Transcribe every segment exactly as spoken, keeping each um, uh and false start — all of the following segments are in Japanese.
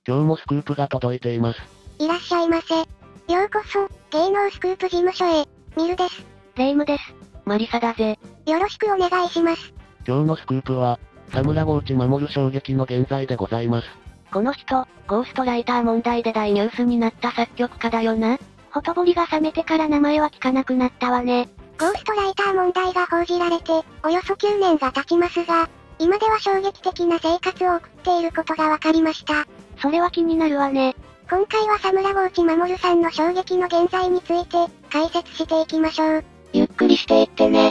今日もスクープが届いています。 いらっしゃいませ。ようこそ、芸能スクープ事務所へ。ミルです。 レイムです。マリサだぜ。 よろしくお願いします。 今日のスクープは、サムラゴーチ守る衝撃の現在でございます。 この人、ゴーストライター問題で大ニュースになった作曲家だよな。ほとぼりが冷めてから名前は聞かなくなったわね。 ゴーストライター問題が報じられて、およそきゅうねんが経ちますが、今では衝撃的な生活を送っていることが分かりました。 それは気になるわね。 今回はサムラゴーチ守さんの衝撃の現在について、解説していきましょう。 ゆっくりしていってね。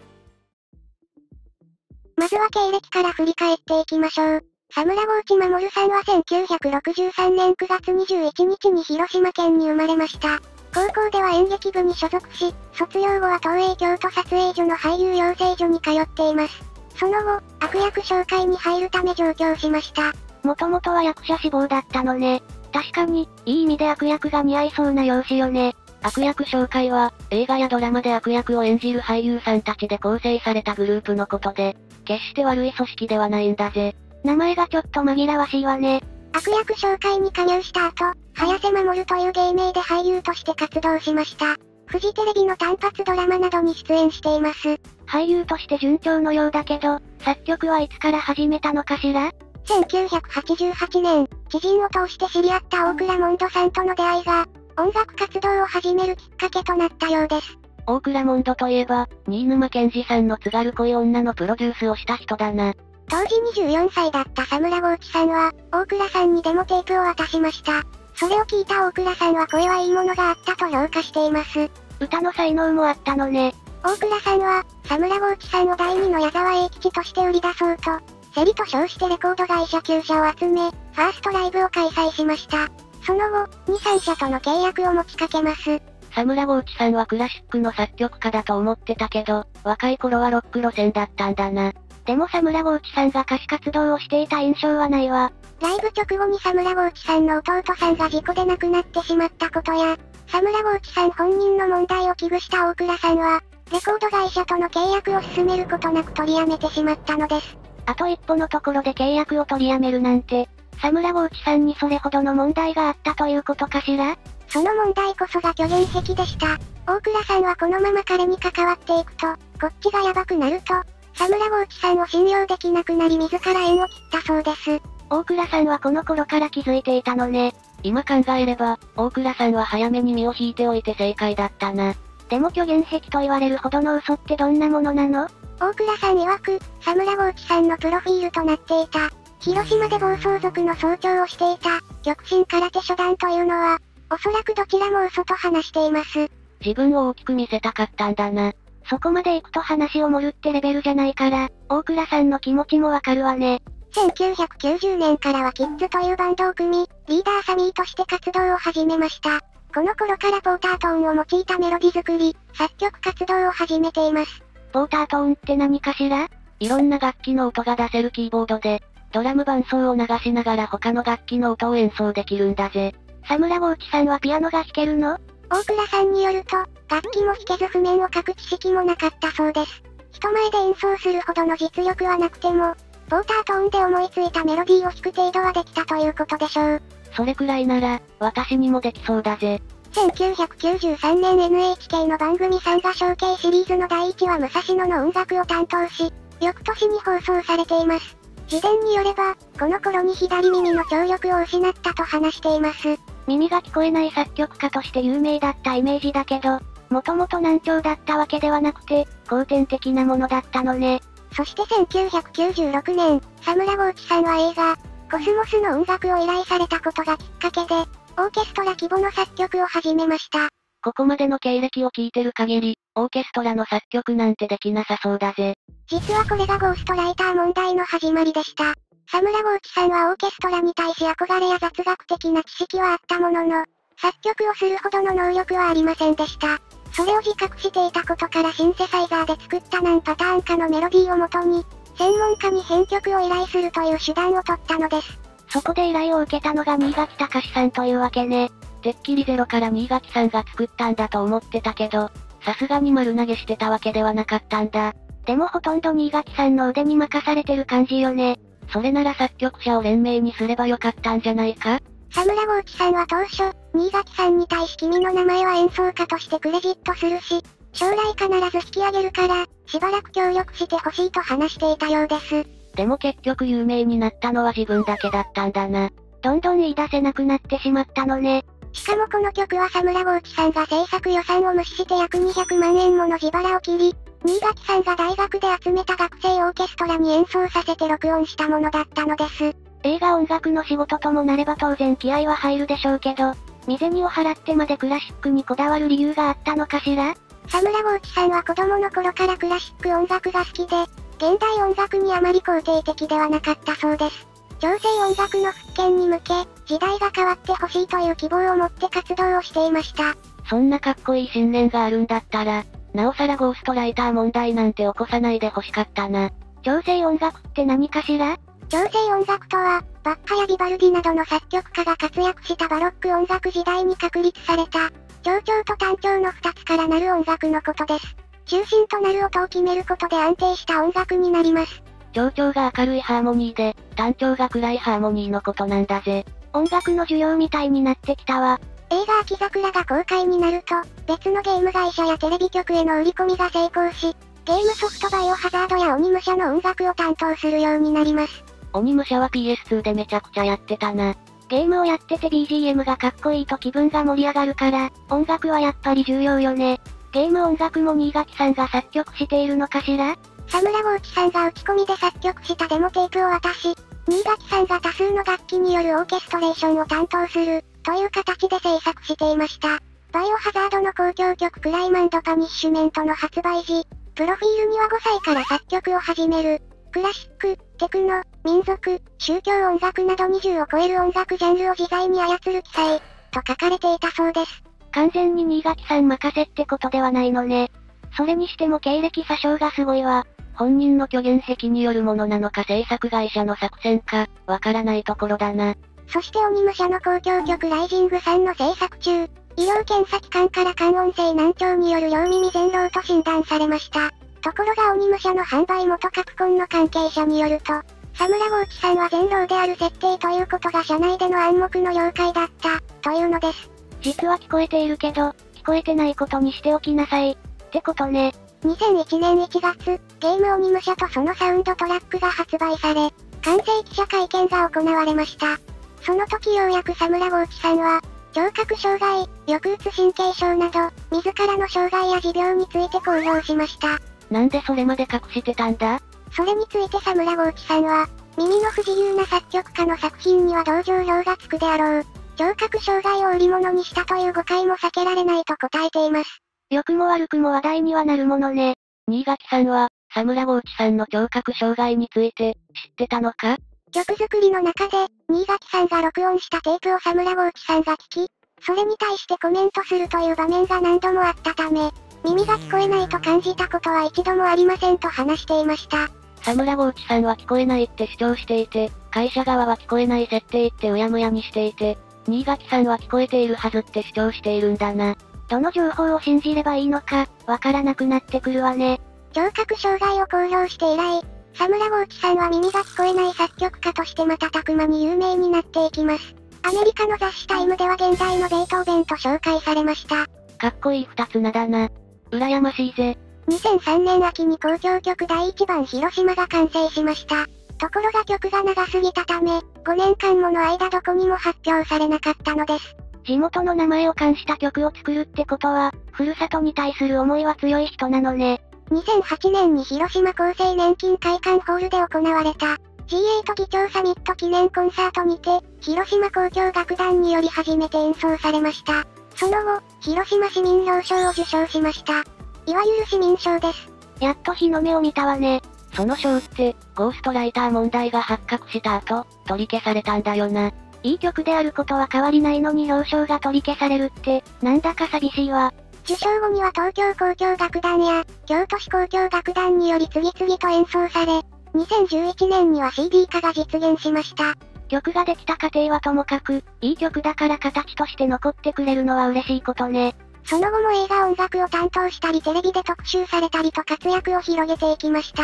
まずは経歴から振り返っていきましょう。サムラゴーチ守さんはせんきゅうひゃくろくじゅうさんねんくがつにじゅういちにちに広島県に生まれました。高校では演劇部に所属し、卒業後は東映京都撮影所の俳優養成所に通っています。その後、悪役紹介に入るため上京しました。 もともとは役者志望だったのね。確かに、いい意味で悪役が似合いそうな容姿よね。 悪役紹介は、映画やドラマで悪役を演じる俳優さんたちで構成されたグループのことで、決して悪い組織ではないんだぜ。 名前がちょっと紛らわしいわね。 悪役紹介に加入した後、早瀬守という芸名で俳優として活動しました。フジテレビの単発ドラマなどに出演しています。 俳優として順調のようだけど、作曲はいつから始めたのかしら？ せんきゅうひゃくはちじゅうはちねん、知人を通して知り合った大倉モンドさんとの出会いが、音楽活動を始めるきっかけとなったようです。 大倉モンドといえば、新沼謙治さんの津軽恋女のプロデュースをした人だな。 当時にじゅうよんさいだったサムラゴーチさんは、大倉さんにデモテープを渡しました。それを聞いた大倉さんは声はいいものがあったと評価しています。 歌の才能もあったのね。 大倉さんは、サムラゴーチさんを第二の矢沢永吉として売り出そうと、セリと称してレコード会社きゅうしゃを集め、ファーストライブを開催しました。その後、に、さんしゃとの契約を持ちかけます。 サムラゴーチさんはクラシックの作曲家だと思ってたけど、若い頃はロック路線だったんだな。 でもサムラゴーチさんが歌手活動をしていた印象はないわ。 ライブ直後にサムラゴーチさんの弟さんが事故で亡くなってしまったことや、サムラゴーチさん本人の問題を危惧した大倉さんは、レコード会社との契約を進めることなく取りやめてしまったのです。 あと一歩のところで契約を取りやめるなんて、サムラゴーチさんにそれほどの問題があったということかしら？ その問題こそが虚言癖でした。大倉さんはこのまま彼に関わっていくと、こっちがヤバくなると、サムラゴーチさんを信用できなくなり自ら縁を切ったそうです。 大倉さんはこの頃から気づいていたのね。 今考えれば、大倉さんは早めに身を引いておいて正解だったな。 でも虚言癖と言われるほどの嘘ってどんなものなの？ 大倉さん曰く、サムラゴーチさんのプロフィールとなっていた、広島で暴走族の総長をしていた、極真空手初段というのは、おそらくどちらも嘘と話しています。 自分を大きく見せたかったんだな。 そこまで行くと話を盛るってレベルじゃないから、大倉さんの気持ちもわかるわね。 せんきゅうひゃくきゅうじゅうねんからはキッズというバンドを組み、リーダーサミーとして活動を始めました。この頃からポータートーンを用いたメロディ作り、作曲活動を始めています。 ポータートーンって何かしら？ いろんな楽器の音が出せるキーボードで、ドラム伴奏を流しながら他の楽器の音を演奏できるんだぜ。 サムラゴーチさんはピアノが弾けるの？ 大倉さんによると、楽器も弾けず譜面を書く知識もなかったそうです。人前で演奏するほどの実力はなくても、ポータートーンで思いついたメロディーを弾く程度はできたということでしょう。 それくらいなら、私にもできそうだぜ。 せんきゅうひゃくきゅうじゅうさんねん エヌエイチケー の番組さんが象形シリーズのだいいちわ武蔵野の音楽を担当し、翌年に放送されています。自伝によれば、この頃に左耳の聴力を失ったと話しています。 耳が聞こえない作曲家として有名だったイメージだけど、もともと難聴だったわけではなくて、後天的なものだったのね。 そしてせんきゅうひゃくきゅうじゅうろくねん、サムラゴーチさんは映画、コスモスの音楽を依頼されたことがきっかけで、オーケストラ規模の作曲を始めました。 ここまでの経歴を聞いてる限り、オーケストラの作曲なんてできなさそうだぜ。 実はこれがゴーストライター問題の始まりでした。サムラゴーチさんはオーケストラに対し憧れや雑学的な知識はあったものの、作曲をするほどの能力はありませんでした。それを自覚していたことからシンセサイザーで作った何パターンかのメロディーをもとに、専門家に編曲を依頼するという手段を取ったのです。 そこで依頼を受けたのが新垣隆さんというわけね。 てっきりゼロから新垣さんが作ったんだと思ってたけど、さすがに丸投げしてたわけではなかったんだ。 でもほとんど新垣さんの腕に任されてる感じよね。 それなら作曲者を連名にすればよかったんじゃないか？ 佐村豪地さんは当初、新垣さんに対し君の名前は演奏家としてクレジットするし、将来必ず引き上げるから、しばらく協力してほしいと話していたようです。 でも結局有名になったのは自分だけだったんだな。 どんどん言い出せなくなってしまったのね。 しかもこの曲は佐村豪地さんが制作予算を無視して約にひゃくまんえんもの自腹を切り、新垣さんが大学で集めた学生オーケストラに演奏させて録音したものだったのです。 映画音楽の仕事ともなれば当然気合は入るでしょうけど、身銭を払ってまでクラシックにこだわる理由があったのかしら？ 佐村豪地さんは子供の頃からクラシック音楽が好きで、現代音楽にあまり肯定的ではなかったそうです。情勢音楽の復権に向け、時代が変わってほしいという希望を持って活動をしていました。 そんなかっこいい信念があるんだったら、なおさらゴーストライター問題なんて起こさないでほしかったな。 情勢音楽って何かしら？ 情勢音楽とは、バッハやビバルディなどの作曲家が活躍したバロック音楽時代に確立された、長調と短調の二つからなる音楽のことです。中心となる音を決めることで安定した音楽になります。 長調が明るいハーモニーで、短調が暗いハーモニーのことなんだぜ。 音楽の需要みたいになってきたわ。 映画秋桜が公開になると、別のゲーム会社やテレビ局への売り込みが成功し、ゲームソフトバイオハザードや鬼武者の音楽を担当するようになります。 鬼武者は ピーエスツー でめちゃくちゃやってたな。 ゲームをやってて ビージーエム がかっこいいと気分が盛り上がるから、音楽はやっぱり重要よね。ゲーム音楽も新垣さんが作曲しているのかしら？ 佐村豪地さんが打ち込みで作曲したデモテープを渡し、新垣さんが多数の楽器によるオーケストレーションを担当する、という形で制作していました。バイオハザードの交響曲クライマンドパニッシュメントの発売時、プロフィールにはごさいから作曲を始める、クラシック、テクノ、民族、宗教音楽などにじゅうを超える音楽ジャンルを自在に操る記載、と書かれていたそうです。 完全に新垣さん任せってことではないのね。それにしても経歴詐称がすごいわ。 本人の虚言癖によるものなのか制作会社の作戦か、わからないところだな。 そして鬼武者の交響曲ライジングさんの制作中、医療検査機関から感音性難聴による両耳全漏と診断されました。ところが鬼武者の販売元カプコンの関係者によると、佐村豪地さんは全漏である設定ということが社内での暗黙の了解だった、というのです。 実は聞こえているけど、聞こえてないことにしておきなさい。ってことね。 にせんいちねんいちがつ、ゲーム鬼武者とそのサウンドトラックが発売され、完成記者会見が行われました。その時ようやく佐村豪地さんは、聴覚障害、抑うつ神経症など、自らの障害や持病について公表しました。 なんでそれまで隠してたんだ？ それについて佐村豪地さんは、耳の不自由な作曲家の作品には同情票がつくであろう。聴覚障害を売り物にしたという誤解も避けられないと答えています。 良くも悪くも話題にはなるものね。 新垣さんは、佐村豪地さんの聴覚障害について、知ってたのか？ 曲作りの中で、新垣さんが録音したテープを佐村豪地さんが聞き、それに対してコメントするという場面が何度もあったため、耳が聞こえないと感じたことは一度もありませんと話していました。 佐村豪地さんは聞こえないって主張していて、会社側は聞こえない設定ってうやむやにしていて、新垣さんは聞こえているはずって主張しているんだな。 どの情報を信じればいいのか、わからなくなってくるわね。 聴覚障害を公表して以来、佐村豪地さんは耳が聞こえない作曲家として瞬く間に有名になっていきます。アメリカの雑誌タイムでは現代のベートーベンと紹介されました。 かっこいい二つ名だな。羨ましいぜ。 にせんさんねん秋に交響曲だいいちばん広島が完成しました。ところが曲が長すぎたため、ごねんかんもの間どこにも発表されなかったのです。 地元の名前を冠した曲を作るってことは、ふるさとに対する思いは強い人なのね。 にせんはちねんに広島厚生年金会館ホールで行われた、ジーエイト 議長サミット記念コンサートにて、広島交響楽団により初めて演奏されました。その後、広島市民表彰を受賞しました。いわゆる市民賞です。 やっと日の目を見たわね。 その賞って、ゴーストライター問題が発覚した後、取り消されたんだよな。 いい曲であることは変わりないのに表彰が取り消されるって、なんだか寂しいわ。 受賞後には東京交響楽団や、京都市交響楽団により次々と演奏され、にせんじゅういちねんには シーディー 化が実現しました。 曲ができた過程はともかく、いい曲だから形として残ってくれるのは嬉しいことね。 その後も映画音楽を担当したりテレビで特集されたりと活躍を広げていきました。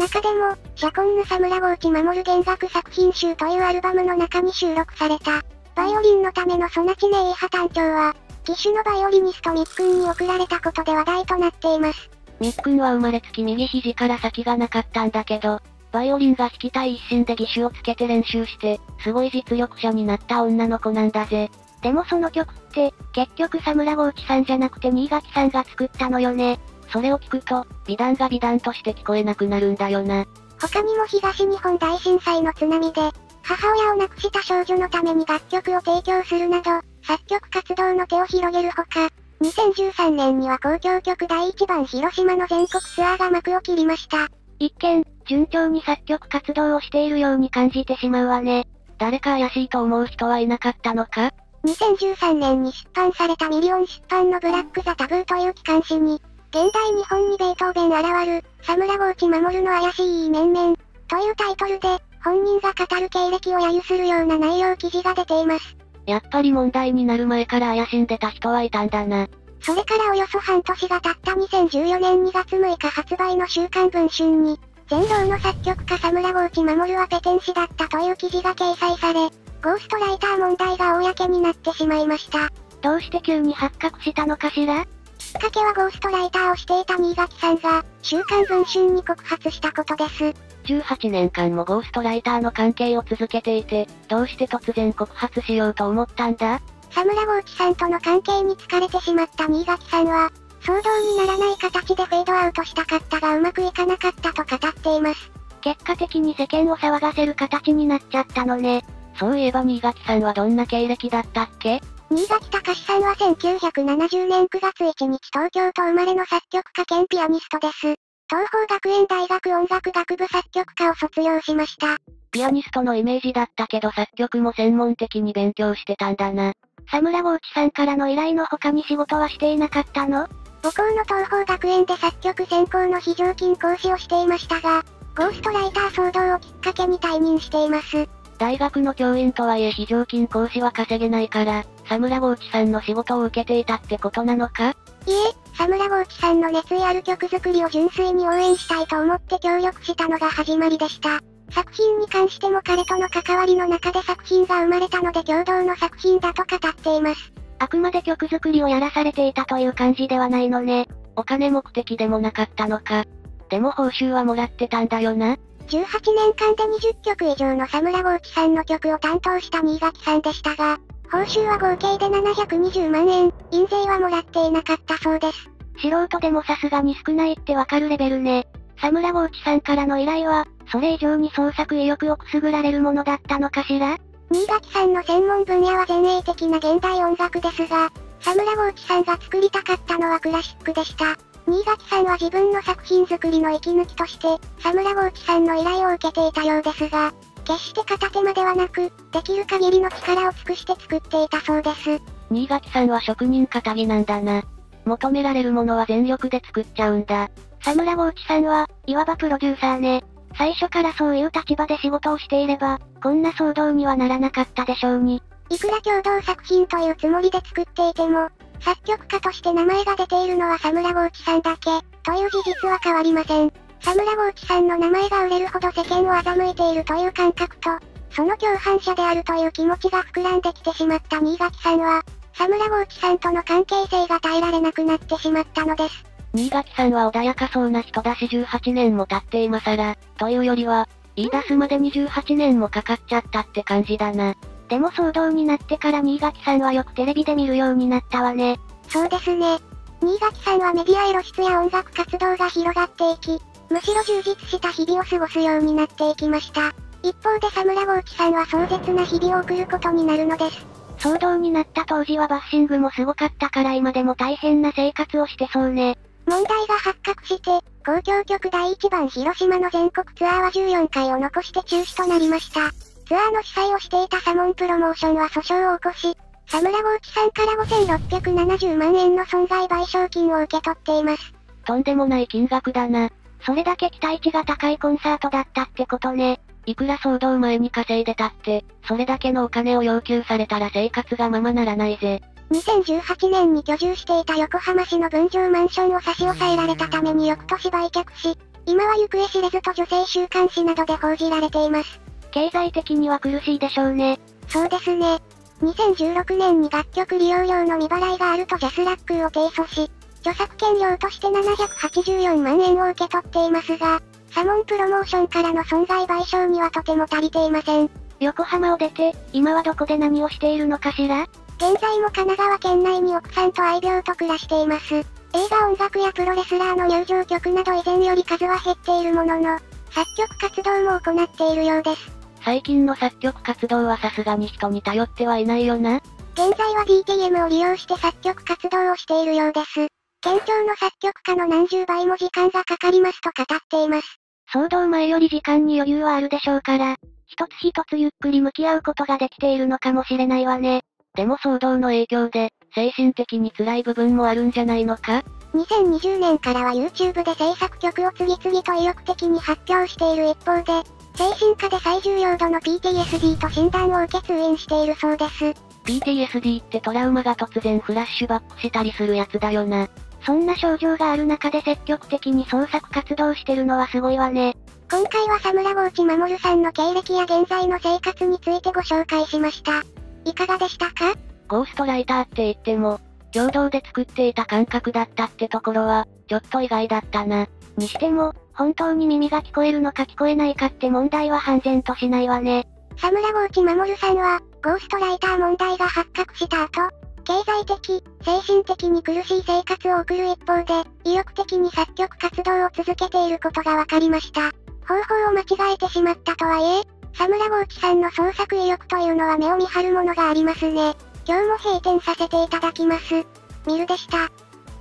中でも、シャコンヌサムラゴーチ守弦楽作品集というアルバムの中に収録された、バイオリンのためのソナチネイーハ単調は、騎手のバイオリニストミックンに贈られたことで話題となっています。 ミックンは生まれつき右肘から先がなかったんだけど、バイオリンが弾きたい一心で義手をつけて練習して、すごい実力者になった女の子なんだぜ。 でもその曲って、結局サムラゴーチさんじゃなくて新垣さんが作ったのよね。 それを聞くと、美談が美談として聞こえなくなるんだよな。 他にも東日本大震災の津波で、母親を亡くした少女のために楽曲を提供するなど、作曲活動の手を広げるほか、にせんじゅうさんねんには交響曲だいいちばん広島の全国ツアーが幕を切りました。 一見、順調に作曲活動をしているように感じてしまうわね。 誰か怪しいと思う人はいなかったのか？ にせんじゅうさんねんに出版されたミリオン出版のブラック・ザ・タブーという機関誌に、現代日本にベートーベン現る、サムラゴーチ守の怪しい面々、というタイトルで、本人が語る経歴を揶揄するような内容記事が出ています。 やっぱり問題になる前から怪しんでた人はいたんだな。 それからおよそ半年が経ったにせんじゅうよねんにがつむいか発売の週刊文春に、全能の作曲家サムラゴーチ守はペテン師だったという記事が掲載され、ゴーストライター問題が公になってしまいました。 どうして急に発覚したのかしら？ きっかけはゴーストライターをしていた新垣さんが、週刊文春に告発したことです。 じゅうはちねんかんもゴーストライターの関係を続けていて、どうして突然告発しようと思ったんだ？ サムラゴーチさんとの関係に疲れてしまった新垣さんは、騒動にならない形でフェードアウトしたかったがうまくいかなかったと語っています。 結果的に世間を騒がせる形になっちゃったのね。 そういえば新垣さんはどんな経歴だったっけ？ 新垣隆さんはせんきゅうひゃくななじゅうねんくがついちにち東京都生まれの作曲家兼ピアニストです。東邦学園大学音楽学部作曲科を卒業しました。 ピアニストのイメージだったけど作曲も専門的に勉強してたんだな。 サムラゴーチさんからの依頼の他に仕事はしていなかったの？ 母校の東邦学園で作曲専攻の非常勤講師をしていましたが、ゴーストライター騒動をきっかけに退任しています。 大学の教員とはいえ非常勤講師は稼げないから、サムラゴーチさんの仕事を受けていたってことなのか？ いえ、サムラゴーチさんの熱意ある曲作りを純粋に応援したいと思って協力したのが始まりでした。作品に関しても彼との関わりの中で作品が生まれたので共同の作品だと語っています。 あくまで曲作りをやらされていたという感じではないのね。 お金目的でもなかったのか。でも報酬はもらってたんだよな。 じゅうはちねんかんでにじゅっきょく以上のサムラゴーチさんの曲を担当した新垣さんでしたが、報酬は合計でななひゃくにじゅうまんえん、印税はもらっていなかったそうです。 素人でもさすがに少ないってわかるレベルね。サムラゴーチさんからの依頼は、それ以上に創作意欲をくすぐられるものだったのかしら？ 新垣さんの専門分野は前衛的な現代音楽ですが、サムラゴーチさんが作りたかったのはクラシックでした。新垣さんは自分の作品作りの息抜きとして、サムラゴーチさんの依頼を受けていたようですが、決して片手間ではなく、できる限りの力を尽くして作っていたそうです。 新垣さんは職人かたぎなんだな。求められるものは全力で作っちゃうんだ。 サムラゴーチさんは、いわばプロデューサーね。最初からそういう立場で仕事をしていれば、こんな騒動にはならなかったでしょうに。 いくら共同作品というつもりで作っていても、作曲家として名前が出ているのはサムラゴーチさんだけ、という事実は変わりません。サムラゴーチさんの名前が売れるほど世間を欺いているという感覚と、その共犯者であるという気持ちが膨らんできてしまった新垣さんは、サムラゴーチさんとの関係性が耐えられなくなってしまったのです。 新垣さんは穏やかそうな人だしじゅうはちねんも経って今更、というよりは、言い出すまでにじゅうはちねんもかかっちゃったって感じだな。 でも騒動になってから新垣さんはよくテレビで見るようになったわね。 そうですね。新垣さんはメディアへ露出や音楽活動が広がっていき、むしろ充実した日々を過ごすようになっていきました。一方でサムラゴーチさんは壮絶な日々を送ることになるのです。 騒動になった当時はバッシングもすごかったから今でも大変な生活をしてそうね。 問題が発覚して、交響曲だいいちばん広島の全国ツアーはじゅうよんかいを残して中止となりました。ツアーの主催をしていたサモンプロモーションは訴訟を起こし、サムラゴーチさんからごせんろっぴゃくななじゅうまんえんの損害賠償金を受け取っています。 とんでもない金額だな。 それだけ期待値が高いコンサートだったってことね。 いくら騒動前に稼いでたって、それだけのお金を要求されたら生活がままならないぜ。 にせんじゅうはちねんに居住していた横浜市の分譲マンションを差し押さえられたために翌年売却し、 今は行方知れずと女性週刊誌などで報じられています。 経済的には苦しいでしょうね。 そうですね。にせんじゅうろくねんに楽曲利用料の未払いがあるとジャスラックを提訴し、著作権料としてななひゃくはちじゅうよんまんえんを受け取っていますが、サモンプロモーションからの損害賠償にはとても足りていません。 横浜を出て、今はどこで何をしているのかしら？ 現在も神奈川県内に奥さんと愛猫と暮らしています。映画音楽やプロレスラーの入場曲など以前より数は減っているものの、作曲活動も行っているようです。 最近の作曲活動はさすがに人に頼ってはいないよな。 現在は ディーティーエム を利用して作曲活動をしているようです。県庁の作曲家の何十倍も時間がかかりますと語っています。 騒動前より時間に余裕はあるでしょうから、一つ一つゆっくり向き合うことができているのかもしれないわね。 でも騒動の影響で、精神的に辛い部分もあるんじゃないのか？ にせんにじゅうねんからは YouTube で制作曲を次々と意欲的に発表している一方で、精神科で最重要度の ピーティーエスディー と診断を受け通院しているそうです。 ピーティーエスディー ってトラウマが突然フラッシュバックしたりするやつだよな。 そんな症状がある中で積極的に創作活動してるのはすごいわね。 今回は佐村河内守さんの経歴や現在の生活についてご紹介しました。いかがでしたか？ ゴーストライターって言っても、共同で作っていた感覚だったってところは、ちょっと意外だったな。 にしても、本当に耳が聞こえるのか聞こえないかって問題は判然としないわね。 佐村河内守さんは、ゴーストライター問題が発覚した後、経済的、精神的に苦しい生活を送る一方で、意欲的に作曲活動を続けていることが分かりました。方法を間違えてしまったとはいえ、佐村河内さんの創作意欲というのは目を見張るものがありますね。今日も閉店させていただきます。ミルでした。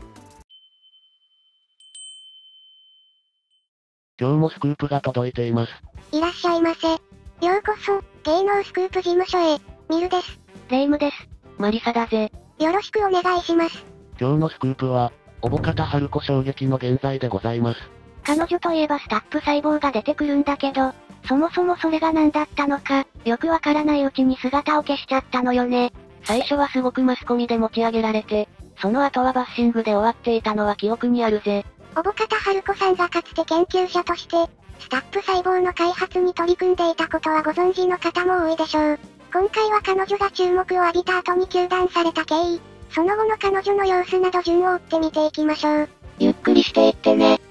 今日もスクープが届いています。 いらっしゃいませ。ようこそ、芸能スクープ事務所へ。ミルです。 レイムです。 マリサだぜ。 よろしくお願いします。 今日のスクープは、おぼかたはるこ衝撃の現在でございます。 彼女といえばスタップ細胞が出てくるんだけど、そもそもそれが何だったのか、よくわからないうちに姿を消しちゃったのよね。 最初はすごくマスコミで持ち上げられて、その後はバッシングで終わっていたのは記憶にあるぜ。 おぼかたはるこさんがかつて研究者として、スタップ細胞の開発に取り組んでいたことはご存知の方も多いでしょう。今回は彼女が注目を浴びた後に糾弾された経緯、その後の彼女の様子など順を追って見ていきましょう。 ゆっくりしていってね。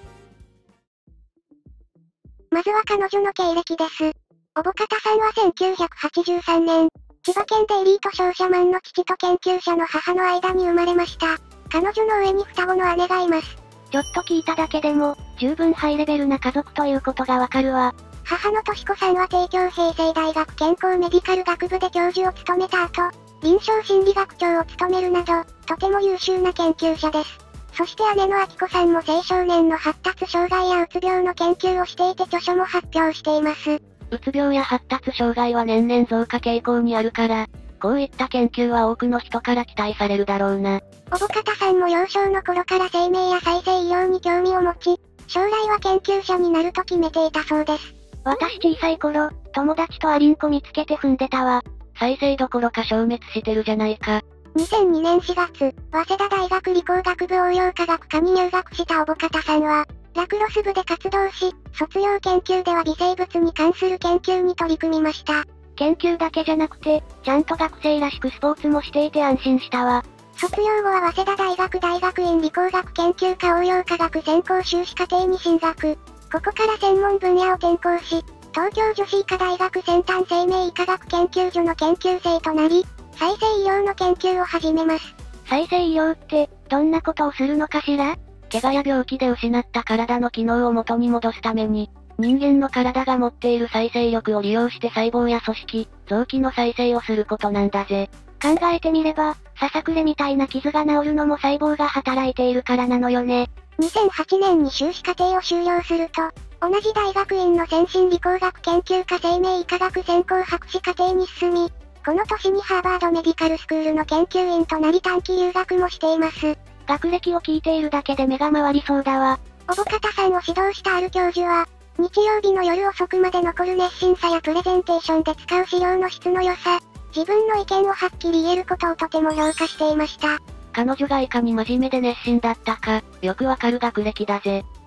まずは彼女の経歴です。おぼかたさんはせんきゅうひゃくはちじゅうさんねん、千葉県でエリート商社マンの父と研究者の母の間に生まれました。彼女の上に双子の姉がいます。 ちょっと聞いただけでも、十分ハイレベルな家族ということがわかるわ。 母のとしこさんは帝京平成大学健康メディカル学部で教授を務めた後、臨床心理学長を務めるなど、とても優秀な研究者です。そして姉のあきこさんも青少年の発達障害やうつ病の研究をしていて著書も発表しています。 うつ病や発達障害は年々増加傾向にあるから、こういった研究は多くの人から期待されるだろうな。 おぼかたさんも幼少の頃から生命や再生医療に興味を持ち、将来は研究者になると決めていたそうです。 私小さい頃、友達とアリンコ見つけて踏んでたわ。 再生どころか消滅してるじゃないか。 にせんにねんしがつ、早稲田大学理工学部応用科学科に入学したおぼかたさんは、ラクロス部で活動し、卒業研究では微生物に関する研究に取り組みました。 研究だけじゃなくて、ちゃんと学生らしくスポーツもしていて安心したわ。 卒業後は早稲田大学大学院理工学研究科応用科学専攻修士課程に進学。ここから専門分野を転校し、東京女子医科大学先端生命医科学研究所の研究生となり、再生医療の研究を始めます。 再生医療って、どんなことをするのかしら？ 怪我や病気で失った体の機能を元に戻すために、人間の体が持っている再生力を利用して細胞や組織、臓器の再生をすることなんだぜ。 考えてみれば、ささくれみたいな傷が治るのも細胞が働いているからなのよね。 にせんはちねんに修士課程を修了すると、同じ大学院の先進理工学研究科生命医科学専攻博士課程に進み、この年にハーバードメディカルスクールの研究員となり短期留学もしています。 学歴を聞いているだけで目が回りそうだわ。 おぼかたさんを指導したある教授は、日曜日の夜遅くまで残る熱心さやプレゼンテーションで使う資料の質の良さ、自分の意見をはっきり言えることをとても評価していました。 彼女がいかに真面目で熱心だったか、よくわかる学歴だぜ。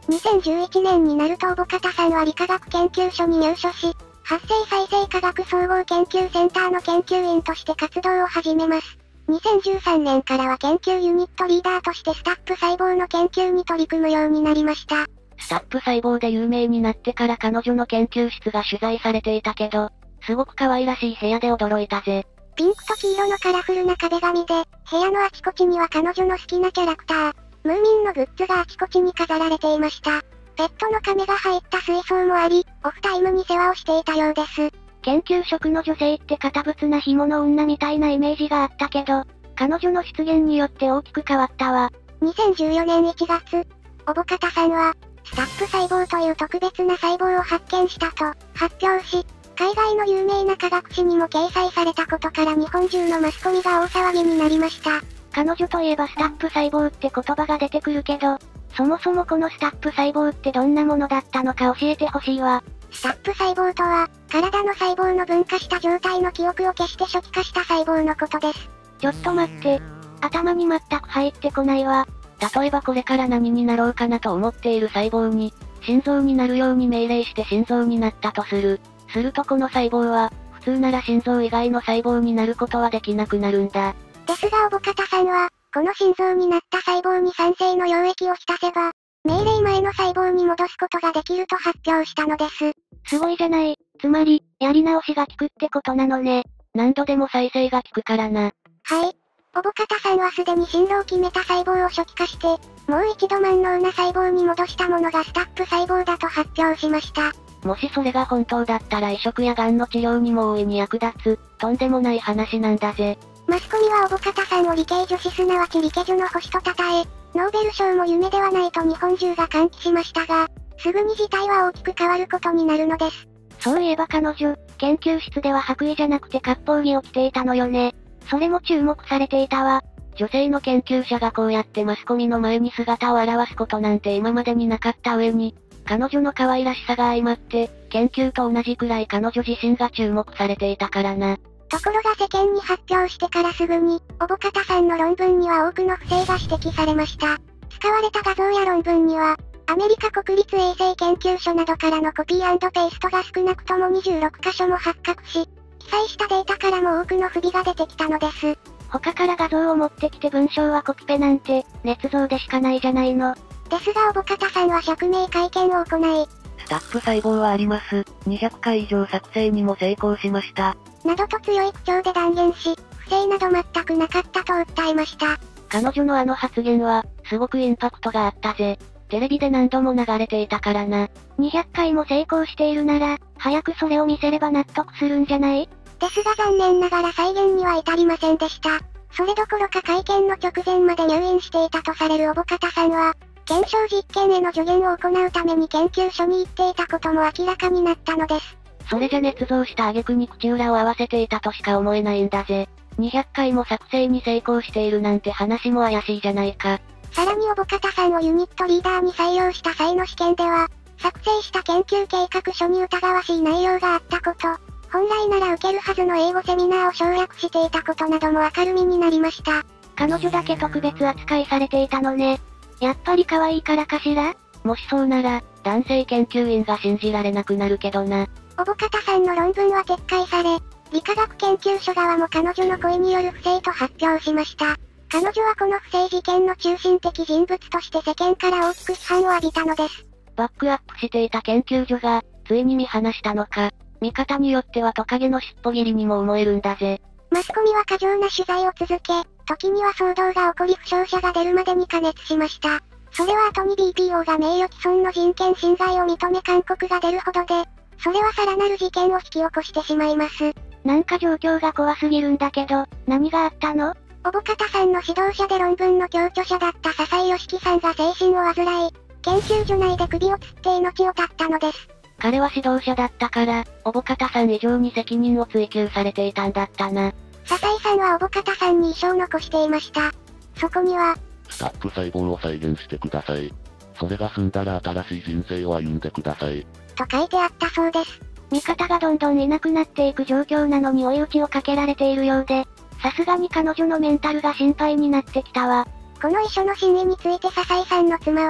にせんじゅういちねんになると小保方さんは理化学研究所に入所し、発生再生科学総合研究センターの研究員として活動を始めます。にせんじゅうさんねんからは研究ユニットリーダーとしてスタップ細胞の研究に取り組むようになりました。 スタップ細胞で有名になってから彼女の研究室が取材されていたけど、すごく可愛らしい部屋で驚いたぜ。 ピンクと黄色のカラフルな壁紙で、部屋のあちこちには彼女の好きなキャラクター、ムーミンのグッズがあちこちに飾られていました。ペットの亀が入った水槽もあり、オフタイムに世話をしていたようです。 研究職の女性って堅物な紐の女みたいなイメージがあったけど、彼女の出現によって大きく変わったわ。 にせんじゅうよねんいちがつ、小保方さんは、スタップ細胞という特別な細胞を発見したと発表し、海外の有名な科学誌にも掲載されたことから日本中のマスコミが大騒ぎになりました。 彼女といえばスタップ細胞って言葉が出てくるけど、そもそもこのスタップ細胞ってどんなものだったのか教えてほしいわ。 スタップ細胞とは、体の細胞の分化した状態の記憶を消して初期化した細胞のことです。 ちょっと待って。頭に全く入ってこないわ。 例えばこれから何になろうかなと思っている細胞に、心臓になるように命令して心臓になったとする。するとこの細胞は、普通なら心臓以外の細胞になることはできなくなるんだ。 ですが小保方さんは、この心臓になった細胞に酸性の溶液を浸せば、命令前の細胞に戻すことができると発表したのです。 すごいじゃない。つまり、やり直しが効くってことなのね。 何度でも再生が効くからな。 はい。小保方さんはすでに進路を決めた細胞を初期化して、もう一度万能な細胞に戻したものがスタップ細胞だと発表しました。 もしそれが本当だったら移植や癌の治療にも大いに役立つ、とんでもない話なんだぜ。 マスコミは小保方さんを理系女子すなわち理系女の星と称え、ノーベル賞も夢ではないと日本中が歓喜しましたが、すぐに事態は大きく変わることになるのです。 そういえば彼女、研究室では白衣じゃなくて割烹着を着ていたのよね。それも注目されていたわ。 女性の研究者がこうやってマスコミの前に姿を現すことなんて今までになかった上に、彼女の可愛らしさが相まって、研究と同じくらい彼女自身が注目されていたからな。 ところが世間に発表してからすぐに、小保方さんの論文には多くの不正が指摘されました。使われた画像や論文には、アメリカ国立衛生研究所などからのコピー&ペーストが少なくともにじゅうろくかしょも発覚し、記載したデータからも多くの不備が出てきたのです。 他から画像を持ってきて文章はコピペなんて、捏造でしかないじゃないの。 ですが小保方さんは釈明会見を行い、 スタップ細胞はあります。にひゃっかい以上作成にも成功しました。 などと強い口調で断言し、不正など全くなかったと訴えました。 彼女のあの発言は、すごくインパクトがあったぜ。テレビで何度も流れていたからな。 にひゃっかいも成功しているなら、早くそれを見せれば納得するんじゃない？ ですが残念ながら再現には至りませんでした。それどころか会見の直前まで入院していたとされる小保方さんは、検証実験への助言を行うために研究所に行っていたことも明らかになったのです。 それじゃ捏造した挙句に口裏を合わせていたとしか思えないんだぜ。にひゃっかいも作成に成功しているなんて話も怪しいじゃないか。 さらに小保方さんをユニットリーダーに採用した際の試験では、作成した研究計画書に疑わしい内容があったこと、本来なら受けるはずの英語セミナーを省略していたことなども明るみになりました。 彼女だけ特別扱いされていたのね。やっぱり可愛いからかしら？ もしそうなら、男性研究員が信じられなくなるけどな。 小保方さんの論文は撤回され、理化学研究所側も彼女の恋による不正と発表しました。彼女はこの不正事件の中心的人物として世間から大きく批判を浴びたのです。 バックアップしていた研究所が、ついに見放したのか。見方によってはトカゲの尻尾切りにも思えるんだぜ。 マスコミは過剰な取材を続け、時には騒動が起こり負傷者が出るまでに加熱しました。それは後に ビーピーオー が名誉毀損の人権侵害を認め勧告が出るほどで、それはさらなる事件を引き起こしてしまいます。 なんか状況が怖すぎるんだけど、何があったの？ 小保方さんの指導者で論文の共著者だった笹井良樹さんが精神を患い、研究所内で首をつって命を絶ったのです。 彼は指導者だったから、小保方さん以上に責任を追及されていたんだったな。 笹井さんは小保方さんに遺書を残していました。そこには、 スタップ細胞を再現してください。それが済んだら新しい人生を歩んでください。 と書いてあったそうです。 味方がどんどんいなくなっていく状況なのに追い打ちをかけられているようで、さすがに彼女のメンタルが心配になってきたわ。 この遺書の真意について笹井さんの妻は、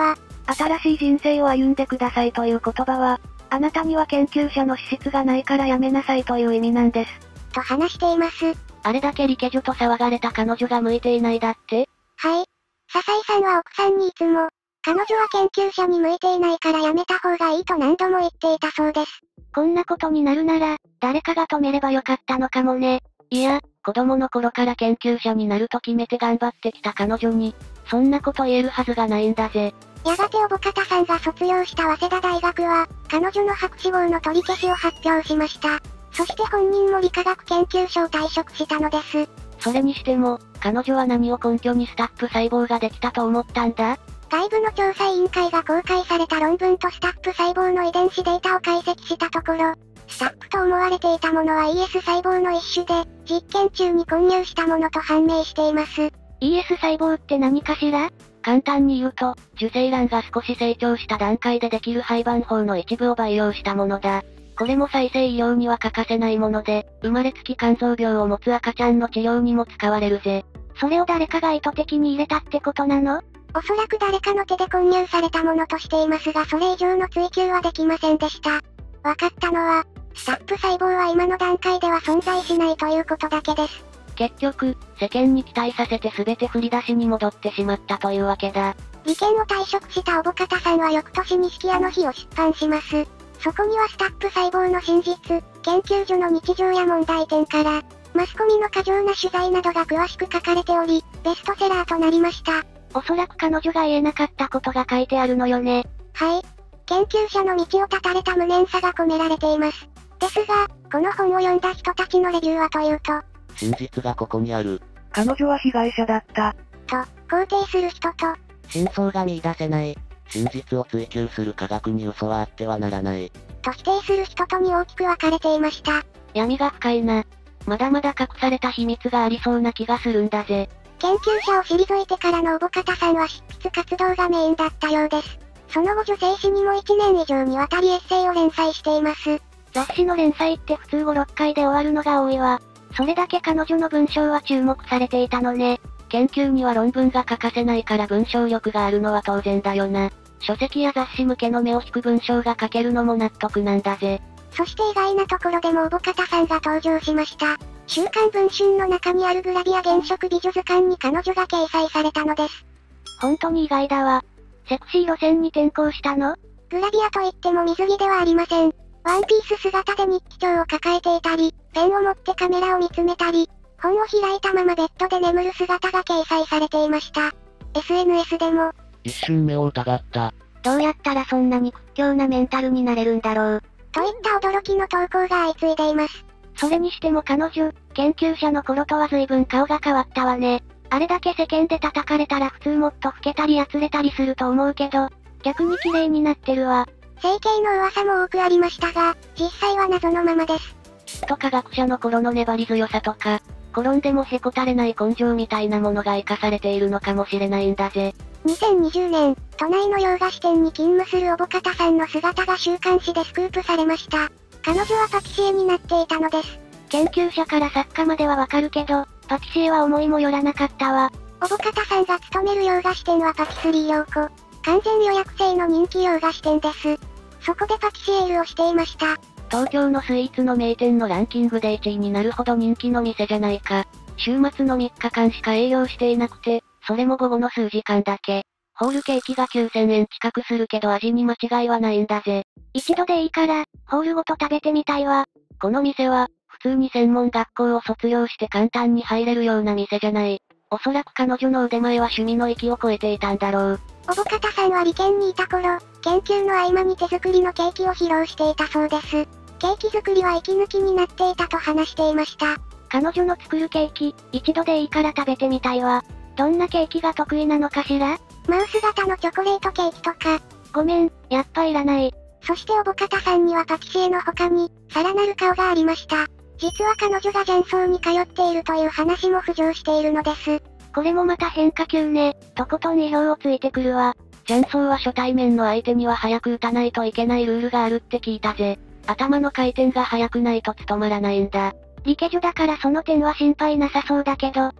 新しい人生を歩んでくださいという言葉は、あなたには研究者の資質がないからやめなさいという意味なんです。 と話しています。 あれだけリケジョと騒がれた彼女が向いていないだって？ はい。笹井さんは奥さんにいつも、彼女は研究者に向いていないからやめた方がいいと何度も言っていたそうです。 こんなことになるなら、誰かが止めればよかったのかもね。 いや、子供の頃から研究者になると決めて頑張ってきた彼女に、そんなこと言えるはずがないんだぜ。 やがておぼかたさんが卒業した早稲田大学は、彼女の博士号の取り消しを発表しました。そして本人も理化学研究所を退職したのです。 それにしても、彼女は何を根拠にスタップ細胞ができたと思ったんだ？ 外部の調査委員会が公開された論文とスタップ細胞の遺伝子データを解析したところ、スタップと思われていたものは イーエス 細胞の一種で、実験中に混入したものと判明しています。 イーエス 細胞って何かしら？ 簡単に言うと、受精卵が少し成長した段階でできる胚盤胞の一部を培養したものだ。これも再生医療には欠かせないもので、生まれつき肝臓病を持つ赤ちゃんの治療にも使われるぜ。 それを誰かが意図的に入れたってことなの？ おそらく誰かの手で混入されたものとしていますがそれ以上の追求はできませんでした。わかったのは、スタップ細胞は今の段階では存在しないということだけです。 結局、世間に期待させて全て振り出しに戻ってしまったというわけだ。 理研を退職したおぼかたさんは翌年に式屋の日を出版します。そこにはスタップ細胞の真実、研究所の日常や問題点から、マスコミの過剰な取材などが詳しく書かれており、ベストセラーとなりました。 おそらく彼女が言えなかったことが書いてあるのよね。 はい。研究者の道を断たれた無念さが込められています。ですが、この本を読んだ人たちのレビューはというと、 真実がここにある。 彼女は被害者だった。 と、肯定する人と、 真相が見出せない。真実を追求する科学に嘘はあってはならない。 と否定する人とに大きく分かれていました。 闇が深いな。まだまだ隠された秘密がありそうな気がするんだぜ。 研究者を退いてからのおぼかたさんは執筆活動がメインだったようです。その後女性誌にもいちねん以上にわたりエッセイを連載しています。 雑誌の連載って普通ご、ろっかいで終わるのが多いわ。それだけ彼女の文章は注目されていたのね。 研究には論文が欠かせないから文章力があるのは当然だよな。書籍や雑誌向けの目を引く文章が書けるのも納得なんだぜ。 そして意外なところでもおぼかたさんが登場しました。週刊文春の中にあるグラビア原色美女図鑑に彼女が掲載されたのです。 本当に意外だわ。セクシー路線に転向したの？ グラビアといっても水着ではありません。ワンピース姿で日記帳を抱えていたり、ペンを持ってカメラを見つめたり、本を開いたままベッドで眠る姿が掲載されていました。エスエヌエス でも、 一瞬目を疑った。 どうやったらそんなに屈強なメンタルになれるんだろう。 といった驚きの投稿が相次いでいます。 それにしても彼女、研究者の頃とは随分顔が変わったわね。あれだけ世間で叩かれたら普通もっと老けたりやつれたりすると思うけど、逆に綺麗になってるわ。 整形の噂も多くありましたが、実際は謎のままです。 きっと科学者の頃の粘り強さとか、転んでもへこたれない根性みたいなものが活かされているのかもしれないんだぜ。 にせんにじゅうねん、都内の洋菓子店に勤務するおぼかたさんの姿が週刊誌でスクープされました。彼女はパティシエになっていたのです。 研究者から作家まではわかるけど、パティシエは思いもよらなかったわ。 おぼかたさんが勤める洋菓子店はパティスリー陽子。完全予約制の人気洋菓子店です。そこでパティシエールをしていました。 東京のスイーツの名店のランキングでいちいになるほど人気の店じゃないか。週末のみっかかんしか営業していなくて、それも午後の数時間だけ。ホールケーキがきゅうせんえん近くするけど味に間違いはないんだぜ。 一度でいいから、ホールごと食べてみたいわ。 この店は、普通に専門学校を卒業して簡単に入れるような店じゃない。おそらく彼女の腕前は趣味の域を超えていたんだろう。 おぼかたさんは理研にいた頃、研究の合間に手作りのケーキを披露していたそうです。ケーキ作りは息抜きになっていたと話していました。 彼女の作るケーキ、一度でいいから食べてみたいわ。どんなケーキが得意なのかしら？ マウス型のチョコレートケーキとか。 ごめん、やっぱいらない。 そしておぼかたさんにはパティシエの他に、さらなる顔がありました。実は彼女が雀荘に通っているという話も浮上しているのです。 これもまた変化球ね。とことん意表をついてくるわ。 雀荘は初対面の相手には早く打たないといけないルールがあるって聞いたぜ。頭の回転が速くないと務まらないんだ。 リケジョだからその点は心配なさそうだけど、普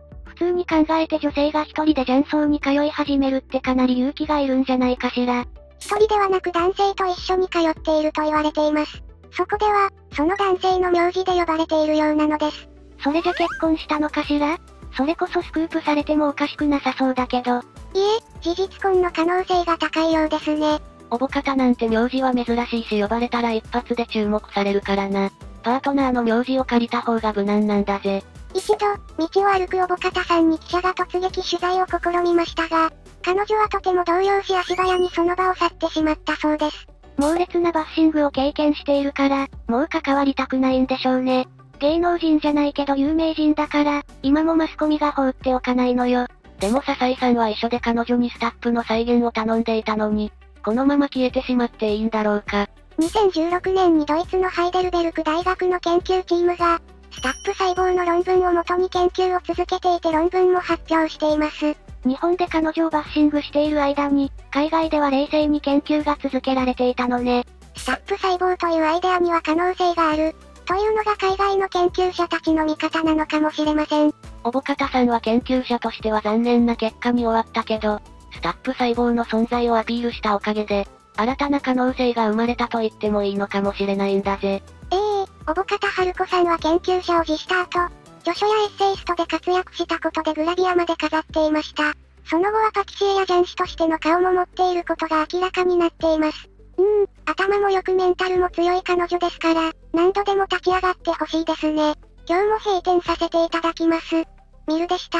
通に考えて女性が一人で雀荘に通い始めるってかなり勇気がいるんじゃないかしら。 一人ではなく男性と一緒に通っていると言われています。そこでは、その男性の名字で呼ばれているようなのです。 それじゃ結婚したのかしら？それこそスクープされてもおかしくなさそうだけど。 いえ、事実婚の可能性が高いようですね。 おぼかたなんて名字は珍しいし呼ばれたら一発で注目されるからな。パートナーの名字を借りた方が無難なんだぜ。 一度、道を歩くおぼかたさんに記者が突撃取材を試みましたが、彼女はとても動揺し足早にその場を去ってしまったそうです。 猛烈なバッシングを経験しているから、もう関わりたくないんでしょうね。芸能人じゃないけど有名人だから、今もマスコミが放っておかないのよ。 でも笹井さんは遺書で彼女にスタッフの再現を頼んでいたのに、このまま消えてしまっていいんだろうか。 にせんじゅうろくねんにドイツのハイデルベルク大学の研究チームが、スタップ細胞の論文をもとに研究を続けていて論文も発表しています。 日本で彼女をバッシングしている間に、海外では冷静に研究が続けられていたのね。 スタップ細胞というアイデアには可能性がある、というのが海外の研究者たちの見方なのかもしれません。 おぼかたさんは研究者としては残念な結果に終わったけど、スタップ細胞の存在をアピールしたおかげで、新たな可能性が生まれたと言ってもいいのかもしれないんだぜ。 ええー、おぼかたはるこさんは研究者を辞した後、著書やエッセイストで活躍したことでグラビアまで飾っていました。その後はパティシエや雀士としての顔も持っていることが明らかになっています。うーん、頭も良くメンタルも強い彼女ですから、何度でも立ち上がってほしいですね。今日も閉店させていただきます。ミルでした。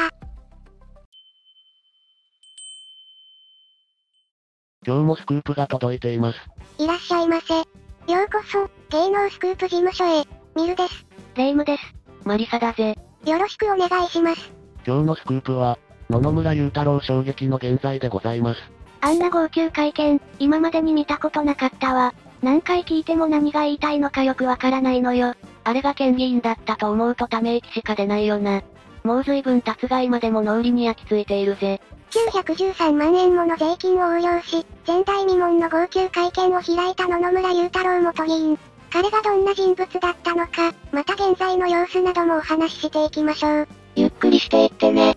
今日もスクープが届いています。 いらっしゃいませ。ようこそ、芸能スクープ事務所へ、ミルです。 レイムです。 マリサだぜ。 よろしくお願いします。 今日のスクープは、野々村雄太郎衝撃の現在でございます。 あんな号泣会見、今までに見たことなかったわ。何回聞いても何が言いたいのかよくわからないのよ。 あれが県議員だったと思うとため息しか出ないよな。もう随分殺害までも脳裏に焼き付いているぜ。 きゅうひゃくじゅうさんまんえんもの税金を横領し、前代未聞の号泣会見を開いた野々村雄太郎元議員。彼がどんな人物だったのか、また現在の様子などもお話ししていきましょう。 ゆっくりしていってね。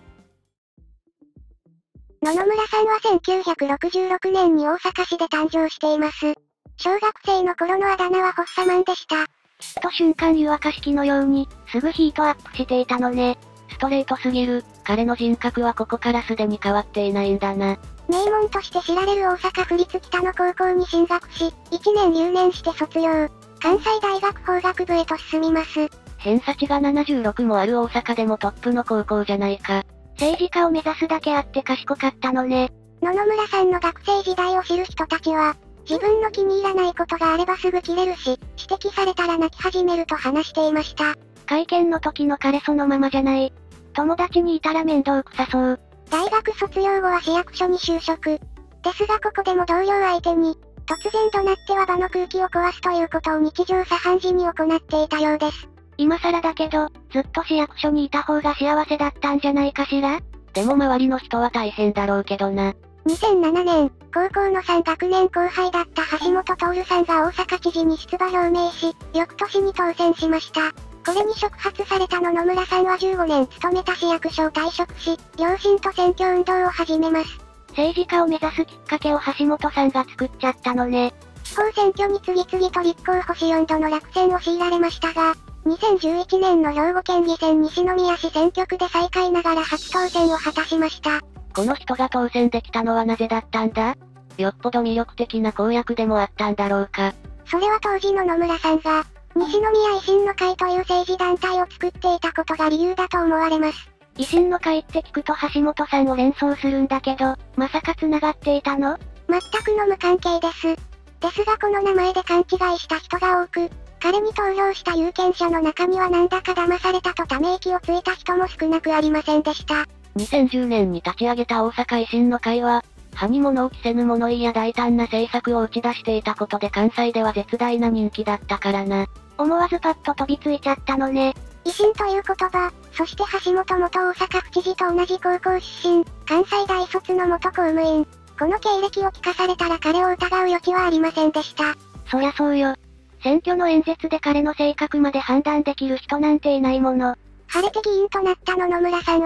野々村さんはせんきゅうひゃくろくじゅうろくねんに大阪市で誕生しています。小学生の頃のあだ名はホッサマンでした。 きっと瞬間湯沸かし器のように、すぐヒートアップしていたのね。 ストレートすぎる、彼の人格はここからすでに変わっていないんだな。 名門として知られる大阪府立北野高校に進学し、いちねん留年して卒業。関西大学法学部へと進みます。 偏差値がななじゅうろくもある大阪でもトップの高校じゃないか。 政治家を目指すだけあって賢かったのね。 野々村さんの学生時代を知る人たちは、自分の気に入らないことがあればすぐ切れるし、指摘されたら泣き始めると話していました。 会見の時の彼そのままじゃない。友達にいたら面倒くさそう。 大学卒業後は市役所に就職。ですがここでも同僚相手に、突然怒鳴っては場の空気を壊すということを日常茶飯事に行っていたようです。 今更だけど、ずっと市役所にいた方が幸せだったんじゃないかしら？ でも周りの人は大変だろうけどな。 にせんななねん、高校のさん学年後輩だった橋本徹さんが大阪知事に出馬表明し、翌年に当選しました。これに触発された野々村さんはじゅうごねん勤めた市役所を退職し、両親と選挙運動を始めます。 政治家を目指すきっかけを橋本さんが作っちゃったのね。 地方選挙に次々と立候補しよんどの落選を強いられましたが、にせんじゅういちねんの兵庫県議選西宮市選挙区で最下位ながら初当選を果たしました。 この人が当選できたのはなぜだったんだ？よっぽど魅力的な公約でもあったんだろうか。 それは当時の野村さんが、西宮維新の会という政治団体を作っていたことが理由だと思われます。 維新の会って聞くと橋本さんを連想するんだけど、まさか繋がっていたの？ 全くの無関係です。ですがこの名前で勘違いした人が多く、彼に投票した有権者の中にはなんだか騙されたとため息をついた人も少なくありませんでした。 にせんじゅうねんに立ち上げた大阪維新の会は、歯に物を着せぬ物言いや大胆な政策を打ち出していたことで関西では絶大な人気だったからな。 思わずパッと飛びついちゃったのね。 維新という言葉、そして橋本元大阪府知事と同じ高校出身、関西大卒の元公務員。この経歴を聞かされたら彼を疑う余地はありませんでした。 そりゃそうよ。選挙の演説で彼の性格まで判断できる人なんていないもの。 晴れて議員となった野々村さんは、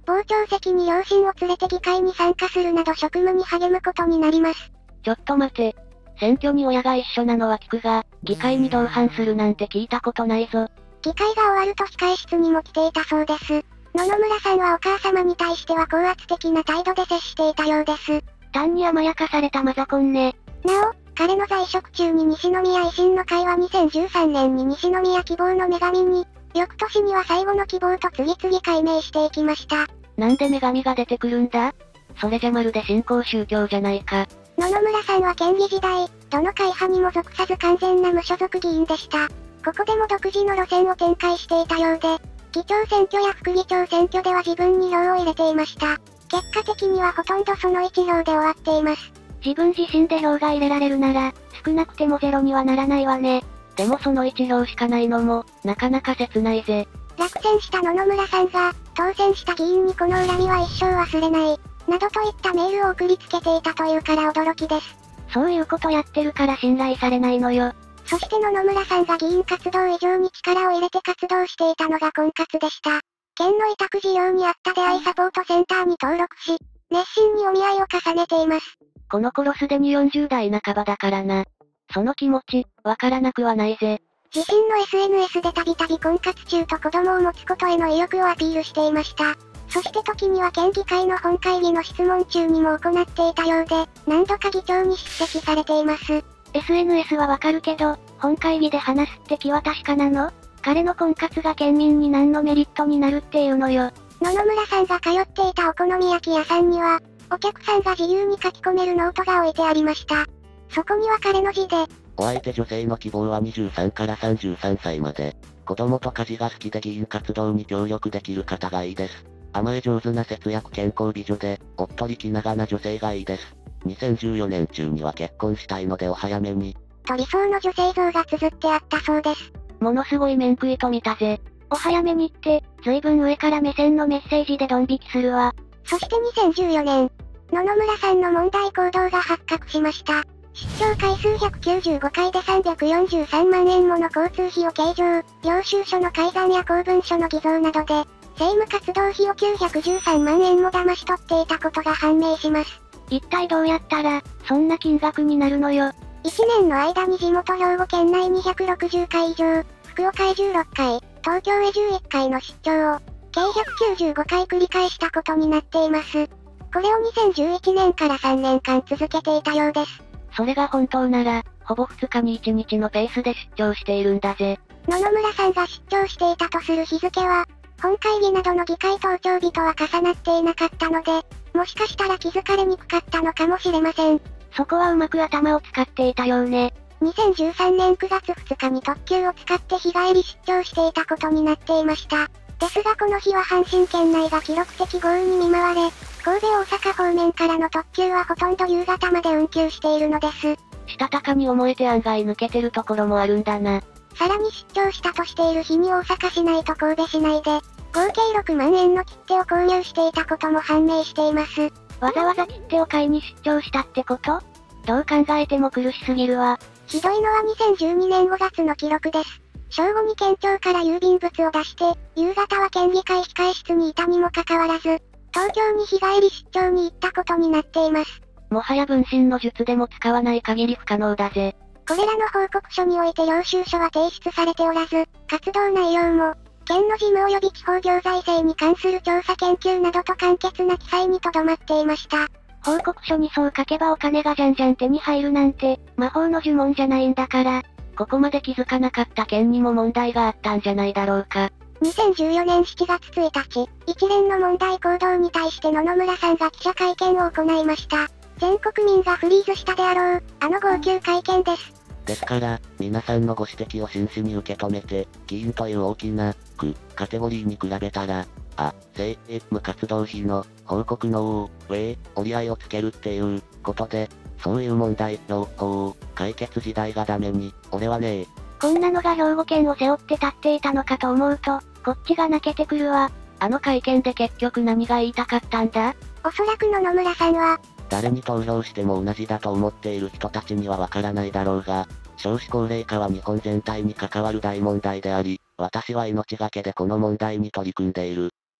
傍聴席に両親を連れて議会に参加するなど職務に励むことになります。 ちょっと待て。選挙に親が一緒なのは聞くが、議会に同伴するなんて聞いたことないぞ。 議会が終わると控え室にも来ていたそうです。野々村さんはお母様に対しては高圧的な態度で接していたようです。 単に甘やかされたマザコンね。 なお、彼の在職中に西宮維新の会はにせんじゅうさんねんに西宮希望の女神に、翌年には最後の希望と次々改名していきました。 なんで女神が出てくるんだ？それじゃまるで新興宗教じゃないか。 野々村さんは県議時代、どの会派にも属さず完全な無所属議員でした。ここでも独自の路線を展開していたようで、議長選挙や副議長選挙では自分に票を入れていました。結果的にはほとんどそのいち票で終わっています。 自分自身で票が入れられるなら、少なくてもゼロにはならないわね。 でもそのいち票しかないのも、なかなか切ないぜ。 落選した野々村さんが、当選した議員にこの恨みは一生忘れない、などといったメールを送りつけていたというから驚きです。 そういうことやってるから信頼されないのよ。 そして野々村さんが議員活動以上に力を入れて活動していたのが婚活でした。県の委託事業にあった出会いサポートセンターに登録し、熱心にお見合いを重ねています。 この頃すでによんじゅう代半ばだからな。その気持ち、わからなくはないぜ。 自身の エスエヌエス でたびたび婚活中と子供を持つことへの意欲をアピールしていました。そして時には県議会の本会議の質問中にも行っていたようで、何度か議長に出席されています。 エスエヌエス はわかるけど、本会議で話すって気は確かなの？彼の婚活が県民に何のメリットになるっていうのよ。 野々村さんが通っていたお好み焼き屋さんには、お客さんが自由に書き込めるノートが置いてありました。そこには彼の字で、 お相手女性の希望はにじゅうさんからさんじゅうさんさいまで。子供と家事が好きで議員活動に協力できる方がいいです。甘え上手な節約健康美女で、おっとり気長な女性がいいです。にせんじゅうよねん中には結婚したいのでお早めに。 と理想の女性像が綴ってあったそうです。 ものすごい面食いと見たぜ。 お早めにって、随分上から目線のメッセージでドン引きするわ。 そしてにせんじゅうよねん、野々村さんの問題行動が発覚しました。出張回数ひゃくきゅうじゅうごかいでさんびゃくよんじゅうさんまんえんもの交通費を計上、領収書の改ざんや公文書の偽造などで、政務活動費をきゅうひゃくじゅうさんまんえんも騙し取っていたことが判明します。 一体どうやったら、そんな金額になるのよ。 いちねんの間に地元兵庫県内にひゃくろくじゅっかい以上、福岡へじゅうろっかい、東京へじゅういっかいの出張を、計ひゃくきゅうじゅうごかい繰り返したことになっています。これをにせんじゅういちねんからさんねんかん続けていたようです。 それが本当なら、ほぼふつかにいちにちのペースで出張しているんだぜ。 野々村さんが出張していたとする日付は、本会議などの議会登庁日とは重なっていなかったので、もしかしたら気づかれにくかったのかもしれません。 そこはうまく頭を使っていたようね。 にせんじゅうさんねんくがつふつかに特急を使って日帰り出張していたことになっていました。ですがこの日は阪神県内が記録的豪雨に見舞われ、神戸大阪方面からの特急はほとんど夕方まで運休しているのです。 したたかに思えて案外抜けてるところもあるんだな。 さらに出張したとしている日に大阪市内と神戸市内で、合計ろくまんえんの切手を購入していたことも判明しています。 わざわざ切手を買いに出張したってこと？どう考えても苦しすぎるわ。 ひどいのはにせんじゅうにねんごがつの記録です。正午に県庁から郵便物を出して、夕方は県議会控室にいたにもかかわらず、東京に日帰り出張に行ったことになっています。 もはや分身の術でも使わない限り不可能だぜ。 これらの報告書において領収書は提出されておらず、活動内容も、県の事務及び地方行財政に関する調査研究などと簡潔な記載にとどまっていました。 報告書にそう書けばお金がじゃんじゃん手に入るなんて、魔法の呪文じゃないんだから。 ここまで気づかなかった県にも問題があったんじゃないだろうか。 にせんじゅうよねんしちがつついたち、一連の問題行動に対して野々村さんが記者会見を行いました。全国民がフリーズしたであろう、あの号泣会見です。 ですから、皆さんのご指摘を真摯に受け止めて、議員という大きな、く、カテゴリーに比べたら、あ、政務活動費の、報告のウェイ、折り合いをつけるっていう、ことで、そういう問題の方を、解決時代がダメに、俺はねえ。 こんなのが兵庫県を背負って立っていたのかと思うと、こっちが泣けてくるわ。 あの会見で結局何が言いたかったんだ？ おそらく野々村さんは、 誰に投票しても同じだと思っている人たちにはわからないだろうが、少子高齢化は日本全体に関わる大問題であり、私は命がけでこの問題に取り組んでいる。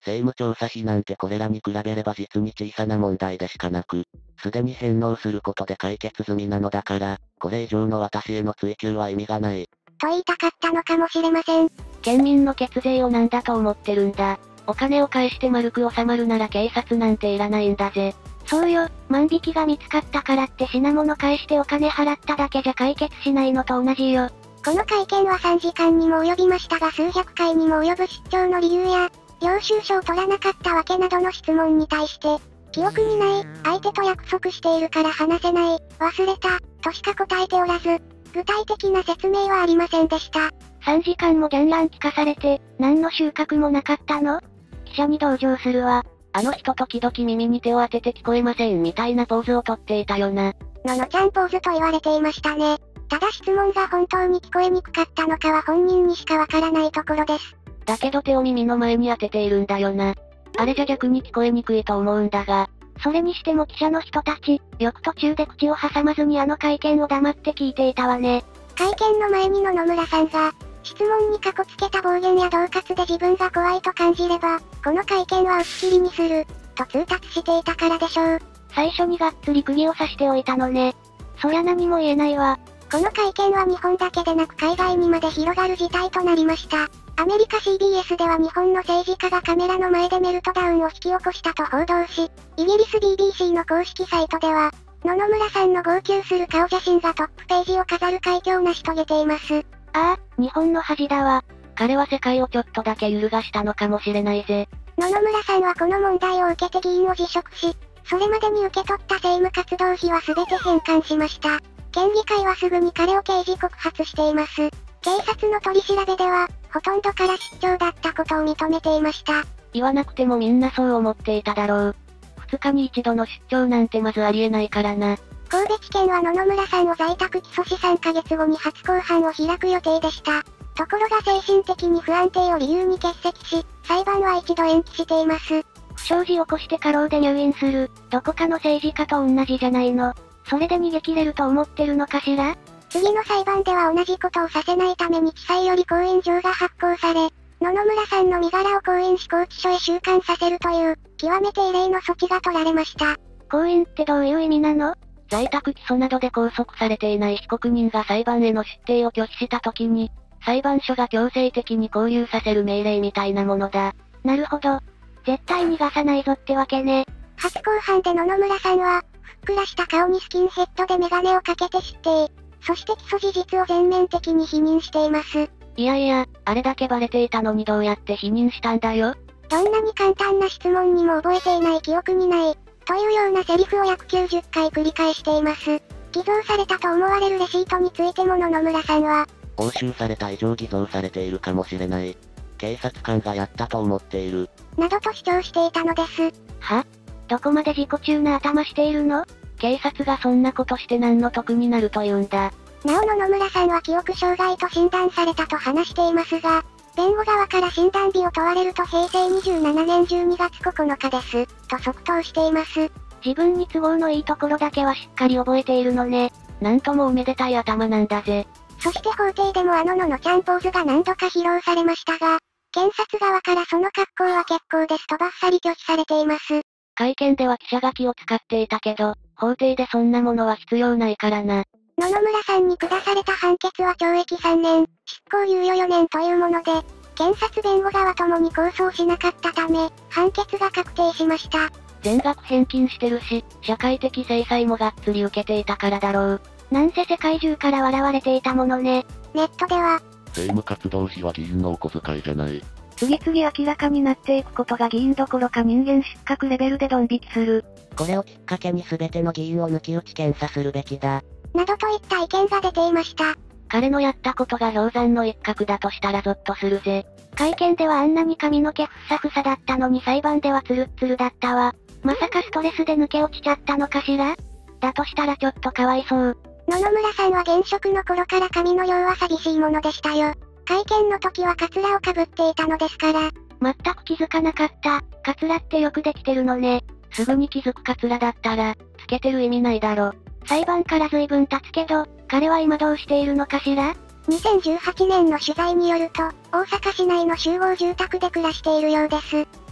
政務調査費なんてこれらに比べれば実に小さな問題でしかなく、すでに返納することで解決済みなのだから、これ以上の私への追及は意味がない。 と言いたかったのかもしれません。 県民の血税をなんだと思ってるんだ。お金を返して丸く収まるなら警察なんていらないんだぜ。 そうよ、万引きが見つかったからって品物返してお金払っただけじゃ解決しないのと同じよ。 この会見はさんじかんにも及びましたが数百回にも及ぶ出張の理由や、領収書を取らなかったわけなどの質問に対して、記憶にない、相手と約束しているから話せない、忘れた、としか答えておらず、具体的な説明はありませんでした。 さんじかんもギャンラン聞かされて、何の収穫もなかったの？記者に同情するわ。 あの人時々耳に手を当てて聞こえませんみたいなポーズをとっていたよな。 ののちゃんポーズと言われていましたね。ただ質問が本当に聞こえにくかったのかは本人にしかわからないところです。 だけど手を耳の前に当てているんだよな。あれじゃ逆に聞こえにくいと思うんだが。 それにしても記者の人たち、よく途中で口を挟まずにあの会見を黙って聞いていたわね。 会見の前に野々村さんが、質問にかこつけた暴言や恫喝で自分が怖いと感じれば、この会見は打ち切りにする、と通達していたからでしょう。 最初にがっつり釘を刺しておいたのね。そりゃ何も言えないわ。 この会見は日本だけでなく海外にまで広がる事態となりました。アメリカ シービーエス では日本の政治家がカメラの前でメルトダウンを引き起こしたと報道し、イギリス ビービーシー の公式サイトでは、野々村さんの号泣する顔写真がトップページを飾る快挙を成し遂げています。 ああ、日本の恥だわ。 彼は世界をちょっとだけ揺るがしたのかもしれないぜ。 野々村さんはこの問題を受けて議員を辞職し、それまでに受け取った政務活動費は全て返還しました。県議会はすぐに彼を刑事告発しています。警察の取り調べでは、ほとんどから出張だったことを認めていました。 言わなくてもみんなそう思っていただろう。二日に一度の出張なんてまずありえないからな。 神戸地検は野々村さんを在宅起訴しさんかげつごに初公判を開く予定でした。ところが精神的に不安定を理由に欠席し、裁判は一度延期しています。 不祥事起こして過労で入院する、どこかの政治家と同じじゃないの。それで逃げ切れると思ってるのかしら？ 次の裁判では同じことをさせないために地裁より公印状が発行され、野々村さんの身柄を公印市拘置所へ収監させるという、極めて異例の措置が取られました。 公印ってどういう意味なの？ 在宅起訴などで拘束されていない被告人が裁判への出廷を拒否した時に、裁判所が強制的に勾留させる命令みたいなものだ。 なるほど。絶対逃がさないぞってわけね。 初公判で野々村さんは、ふっくらした顔にスキンヘッドでメガネをかけて出廷。そして起訴事実を全面的に否認しています。 いやいや、あれだけバレていたのにどうやって否認したんだよ。 どんなに簡単な質問にも覚えていない記憶にない、というようなセリフを約きゅうじゅっかい繰り返しています。偽造されたと思われるレシートについても野々村さんは、 押収された以上偽造されているかもしれない。警察官がやったと思っている。 などと主張していたのです。 は？どこまで自己中な頭しているの？ 警察がそんなことして何の得になるというんだ。 なお野々村さんは記憶障害と診断されたと話していますが、弁護側から診断日を問われるとへいせいにじゅうななねんじゅうにがつここのかです、と即答しています。 自分に都合のいいところだけはしっかり覚えているのね。 なんともおめでたい頭なんだぜ。 そして法廷でもあのののちゃんポーズが何度か披露されましたが、検察側からその格好は結構ですとばっさり拒否されています。 会見では記者が気を使っていたけど、法廷でそんなものは必要ないからな。 野々村さんに下された判決はちょうえきさんねん、執行猶予よねんというもので、検察弁護側ともに控訴しなかったため、判決が確定しました。 全額返金してるし、社会的制裁もがっつり受けていたからだろう。 なんせ世界中から笑われていたものね。 ネットでは、 政務活動費は議員のお小遣いじゃない。 次々明らかになっていくことが議員どころか人間失格レベルでドン引きする。 これをきっかけに全ての議員を抜き打ち検査するべきだ。 などといった意見が出ていました。 彼のやったことが氷山の一角だとしたらゾッとするぜ。 会見ではあんなに髪の毛ふっさふさだったのに裁判ではツルッツルだったわ。まさかストレスで抜け落ちちゃったのかしら？だとしたらちょっとかわいそう。 野々村さんは現職の頃から髪の量は寂しいものでしたよ。会見の時はカツラをかぶっていたのですから。 全く気づかなかった。カツラってよくできてるのね。 すぐに気づくカツラだったら、つけてる意味ないだろ。 裁判から随分経つけど、彼は今どうしているのかしら？ にせんじゅうはちねんの取材によると、大阪市内の集合住宅で暮らしているようです。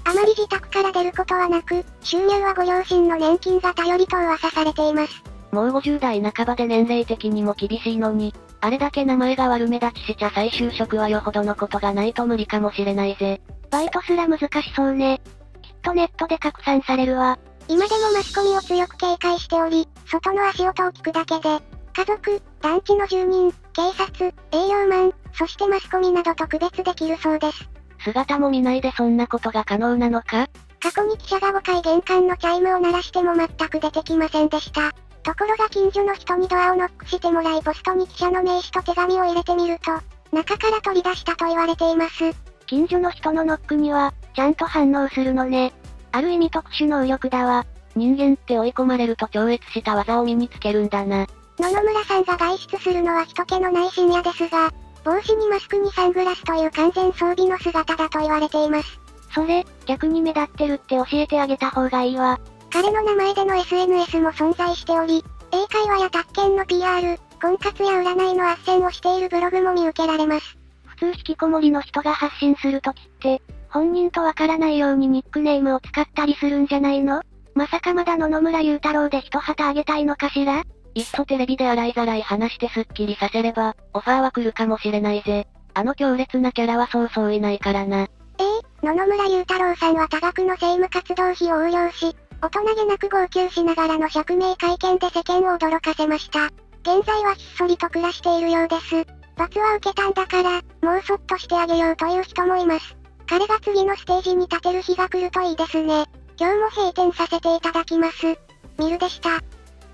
あまり自宅から出ることはなく、収入はご両親の年金が頼りと噂されています。 もうごじゅう代半ばで年齢的にも厳しいのに、あれだけ名前が悪目立ちしちゃ再就職はよほどのことがないと無理かもしれないぜ。 バイトすら難しそうね。きっとネットで拡散されるわ。 今でもマスコミを強く警戒しており、外の足音を聞くだけで、家族、団地の住人、警察、営業マン、そしてマスコミなどと区別できるそうです。 姿も見ないでそんなことが可能なのか？ 過去に記者がごかい玄関のチャイムを鳴らしても全く出てきませんでした。ところが近所の人にドアをノックしてもらいポストに記者の名刺と手紙を入れてみると、中から取り出したと言われています。 近所の人のノックには、ちゃんと反応するのね。ある意味特殊能力だわ。 人間って追い込まれると超越した技を身につけるんだな。 野々村さんが外出するのは人気のない深夜ですが、帽子にマスクにサングラスという完全装備の姿だと言われています。 それ、逆に目立ってるって教えてあげた方がいいわ。 彼の名前での エスエヌエス も存在しており、英会話や宅建の ピーアール、婚活や占いの斡旋をしているブログも見受けられます。 普通引きこもりの人が発信するときって、本人とわからないようにニックネームを使ったりするんじゃないの？まさかまだ野々村雄太郎で一旗あげたいのかしら？ いっそテレビで洗いざらい話してスッキリさせれば、オファーは来るかもしれないぜ。あの強烈なキャラはそうそういないからな。 ええー、野々村雄太郎さんは多額の政務活動費を横領し、大人げなく号泣しながらの釈明会見で世間を驚かせました。現在はひっそりと暮らしているようです。罰は受けたんだから、もうそっとしてあげようという人もいます。彼が次のステージに立てる日が来るといいですね。今日も閉店させていただきます。ミルでした。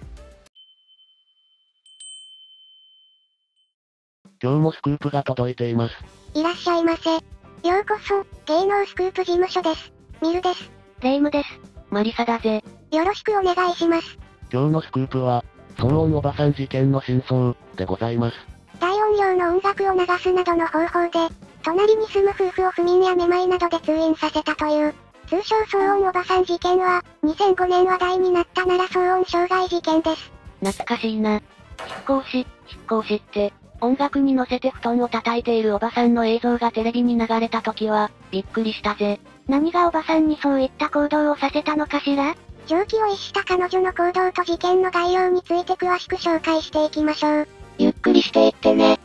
今日もスクープが届いています。 いらっしゃいませ。ようこそ、芸能スクープ事務所です。ミルです。 レイムです。 マリサだぜ。 よろしくお願いします。 今日のスクープは、騒音おばさん事件の真相、でございます。 大音量の音楽を流すなどの方法で、隣に住む夫婦を不眠やめまいなどで通院させたという、通称騒音おばさん事件は、にせんごねん話題になった奈良騒音傷害事件です。 懐かしいな。引っ越し、引っ越しって、音楽に乗せて布団を叩いているおばさんの映像がテレビに流れた時は、びっくりしたぜ。 何がおばさんにそういった行動をさせたのかしら？ 常軌を逸した彼女の行動と事件の概要について詳しく紹介していきましょう。 ゆっくりしていってね。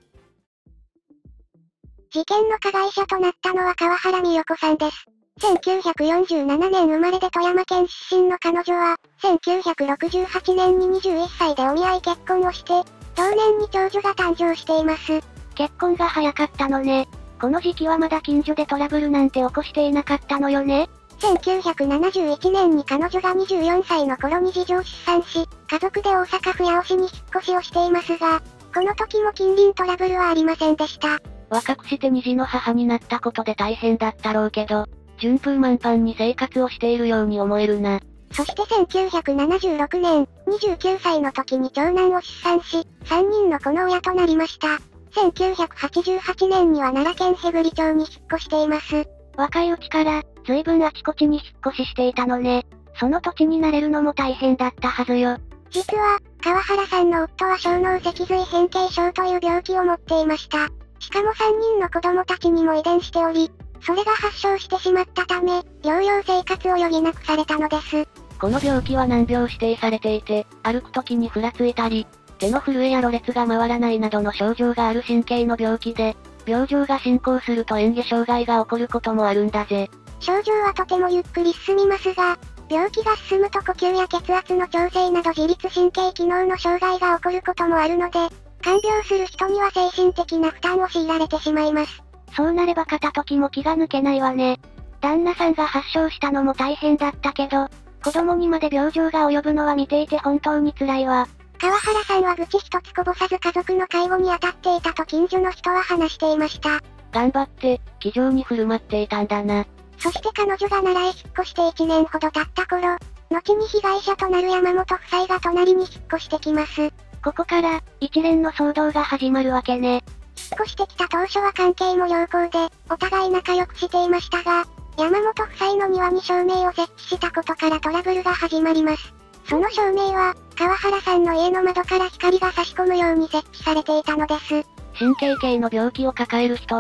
事件の加害者となったのは川原美代子さんです。せんきゅうひゃくよんじゅうななねん生まれで富山県出身の彼女は、せんきゅうひゃくろくじゅうはちねんににじゅういっさいでお見合い結婚をして、同年に長女が誕生しています。 結婚が早かったのね。この時期はまだ近所でトラブルなんて起こしていなかったのよね。 せんきゅうひゃくななじゅういちねんに彼女がにじゅうよんさいの頃に次女を出産し、家族で大阪府八尾市に引っ越しをしていますが、この時も近隣トラブルはありませんでした。 若くして二児の母になったことで大変だったろうけど、順風満帆に生活をしているように思えるな。 そしてせんきゅうひゃくななじゅうろくねん、にじゅうきゅうさいの時に長男を出産し、さんにんの子の親となりました。せんきゅうひゃくはちじゅうはちねんには奈良県平栗町に引っ越しています。 若いうちから、随分あちこちに引っ越ししていたのね。その土地に慣れるのも大変だったはずよ。 実は、川原さんの夫は小脳脊髄変形症という病気を持っていました。しかもさんにんの子供たちにも遺伝しており、それが発症してしまったため、療養生活を余儀なくされたのです。 この病気は難病指定されていて、歩く時にふらついたり、手の震えやろれつが回らないなどの症状がある神経の病気で、病状が進行すると嚥下障害が起こることもあるんだぜ。 症状はとてもゆっくり進みますが、病気が進むと呼吸や血圧の調整など自律神経機能の障害が起こることもあるので、看病する人には精神的な負担を強いられてしまいます。 そうなれば片時も気が抜けないわね。旦那さんが発症したのも大変だったけど、子供にまで病状が及ぶのは見ていて本当に辛いわ。 川原さんは愚痴一つこぼさず家族の介護に当たっていたと近所の人は話していました。 頑張って、気丈に振る舞っていたんだな。 そして彼女が奈良へ引っ越していちねんほど経った頃、後に被害者となる山本夫妻が隣に引っ越してきます。 ここから、一連の騒動が始まるわけね。 引っ越してきた当初は関係も良好で、お互い仲良くしていましたが、山本夫妻の庭に照明を設置したことからトラブルが始まります。その照明は、川原さんの家の窓から光が差し込むように設置されていたのです。 神経系の病気を抱える人は、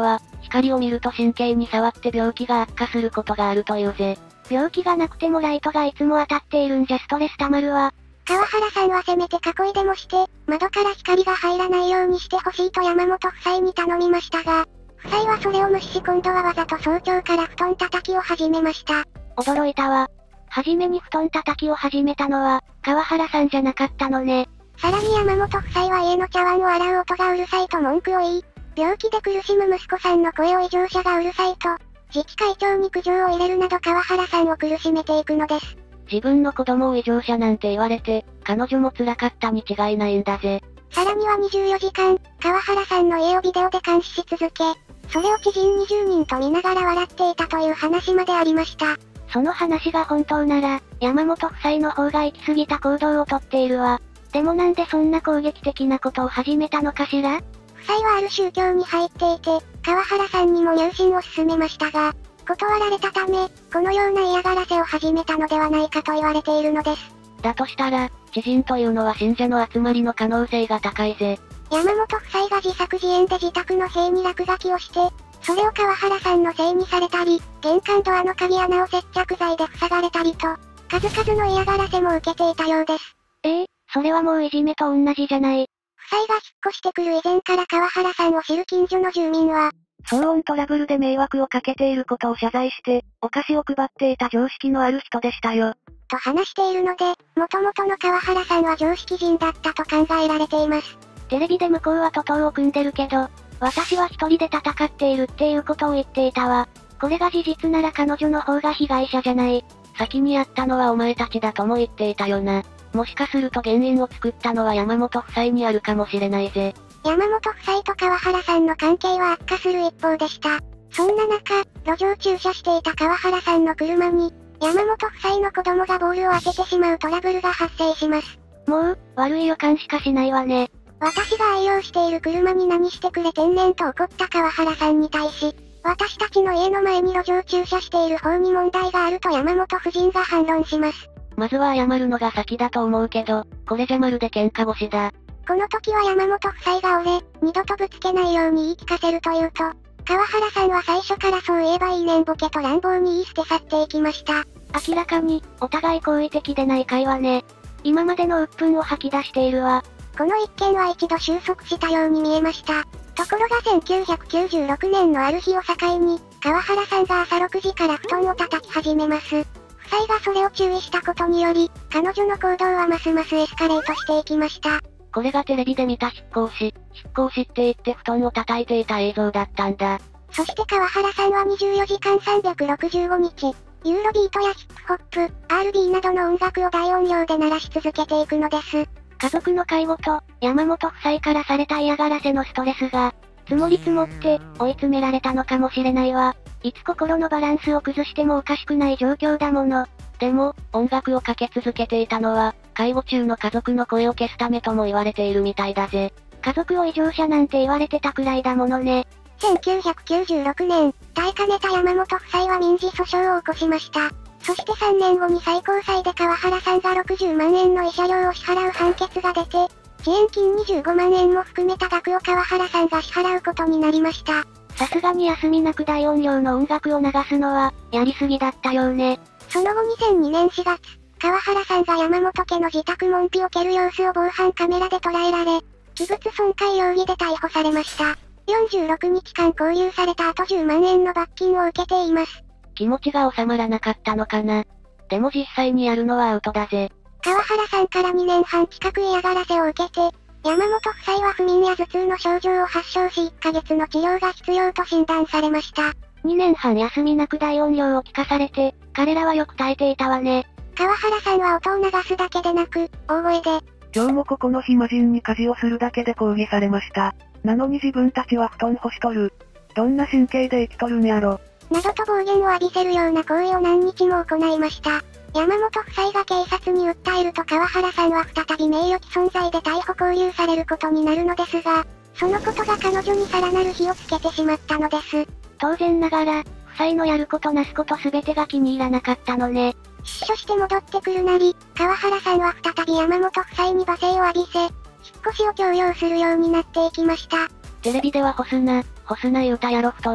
光を見ると神経に触って病気が悪化することがあるというぜ。 病気がなくてもライトがいつも当たっているんじゃストレス溜まるわ。 川原さんはせめて囲いでもして、窓から光が入らないようにしてほしいと山本夫妻に頼みましたが、夫妻はそれを無視し今度はわざと早朝から布団叩きを始めました。 驚いたわ。はじめに布団叩きを始めたのは、川原さんじゃなかったのね。 さらに山本夫妻は家の茶碗を洗う音がうるさいと文句を言い、病気で苦しむ息子さんの声を異常者がうるさいと、自治会長に苦情を入れるなど川原さんを苦しめていくのです。 自分の子供を異常者なんて言われて、彼女も辛かったに違いないんだぜ。 さらにはにじゅうよじかん、川原さんの家をビデオで監視し続け、それを知人にじゅうにんと見ながら笑っていたという話までありました。 その話が本当なら、山本夫妻の方が行き過ぎた行動をとっているわ。でもなんでそんな攻撃的なことを始めたのかしら？ 夫妻はある宗教に入っていて、川原さんにも入信を勧めましたが、断られたため、このような嫌がらせを始めたのではないかと言われているのです。 だとしたら、知人というのは信者の集まりの可能性が高いぜ。 山本夫妻が自作自演で自宅の塀に落書きをして、それを川原さんのせいにされたり、玄関ドアの鍵穴を接着剤で塞がれたりと、数々の嫌がらせも受けていたようです。 ええ、それはもういじめと同じじゃない。 夫妻が引っ越してくる以前から川原さんを知る近所の住民は、 騒音トラブルで迷惑をかけていることを謝罪して、お菓子を配っていた常識のある人でしたよ。 と話しているので、元々の川原さんは常識人だったと考えられています。 テレビで向こうは徒党を組んでるけど、私は一人で戦っているっていうことを言っていたわ。これが事実なら彼女の方が被害者じゃない。 先にやったのはお前たちだとも言っていたよな。もしかすると原因を作ったのは山本夫妻にあるかもしれないぜ。 山本夫妻と川原さんの関係は悪化する一方でした。そんな中、路上駐車していた川原さんの車に、山本夫妻の子供がボールを当ててしまうトラブルが発生します。 もう、悪い予感しかしないわね。 私が愛用している車に何してくれてんねんと怒った川原さんに対し、私たちの家の前に路上駐車している方に問題があると山本夫人が反論します。 まずは謝るのが先だと思うけど、これじゃまるで喧嘩腰だ。 この時は山本夫妻が俺、二度とぶつけないように言い聞かせるというと、川原さんは最初からそう言えばいいねんボケと乱暴に言い捨て去っていきました。 明らかに、お互い好意的でない会話ね。今までの鬱憤を吐き出しているわ。 この一件は一度収束したように見えました。ところがせんきゅうひゃくきゅうじゅうろくねんのある日を境に、川原さんが朝ろくじから布団を叩き始めます。夫妻がそれを注意したことにより、彼女の行動はますますエスカレートしていきました。 これがテレビで見た引っ越し、引っ越しって言って布団を叩いていた映像だったんだ。 そして川原さんはにじゅうよじかんさんびゃくろくじゅうごにち、ユーロビートやヒップホップ、アールビー などの音楽を大音量で鳴らし続けていくのです。 家族の介護と、山本夫妻からされた嫌がらせのストレスが、積もり積もって、追い詰められたのかもしれないわ。いつ心のバランスを崩してもおかしくない状況だもの。 でも、音楽をかけ続けていたのは、介護中の家族の声を消すためとも言われているみたいだぜ。 家族を異常者なんて言われてたくらいだものね。 せんきゅうひゃくきゅうじゅうろくねん、耐えかねた山本夫妻は民事訴訟を起こしました。そしてさんねんごに最高裁で川原さんがろくじゅうまんえんの慰謝料を支払う判決が出て、遅延金にじゅうごまんえんも含めた額を川原さんが支払うことになりました。 さすがに休みなく大音量の音楽を流すのは、やりすぎだったようね。 その後にせんにねんしがつ、川原さんが山本家の自宅門扉を蹴る様子を防犯カメラで捉えられ、器物損壊容疑で逮捕されました。よんじゅうろくにちかん勾留された後じゅうまんえんの罰金を受けています。 気持ちが収まらなかったのかな。でも実際にやるのはアウトだぜ。 川原さんからにねんはん近く嫌がらせを受けて、山本夫妻は不眠や頭痛の症状を発症しいっかげつの治療が必要と診断されました。 にねんはん休みなく大音量を聞かされて、彼らはよく耐えていたわね。 川原さんは音を流すだけでなく、大声で、 今日もここの暇人に家事をするだけで抗議されました。なのに自分たちは布団干しとる。どんな神経で生きとるんやろ。 などと暴言を浴びせるような行為を何日も行いました。山本夫妻が警察に訴えると川原さんは再び名誉毀損罪で逮捕勾留されることになるのですが、そのことが彼女にさらなる火をつけてしまったのです。 当然ながら、夫妻のやることなすことすべてが気に入らなかったのね。 出所して戻ってくるなり、川原さんは再び山本夫妻に罵声を浴びせ、引っ越しを強要するようになっていきました。 テレビでは干すな、干すな言うたやろ布団、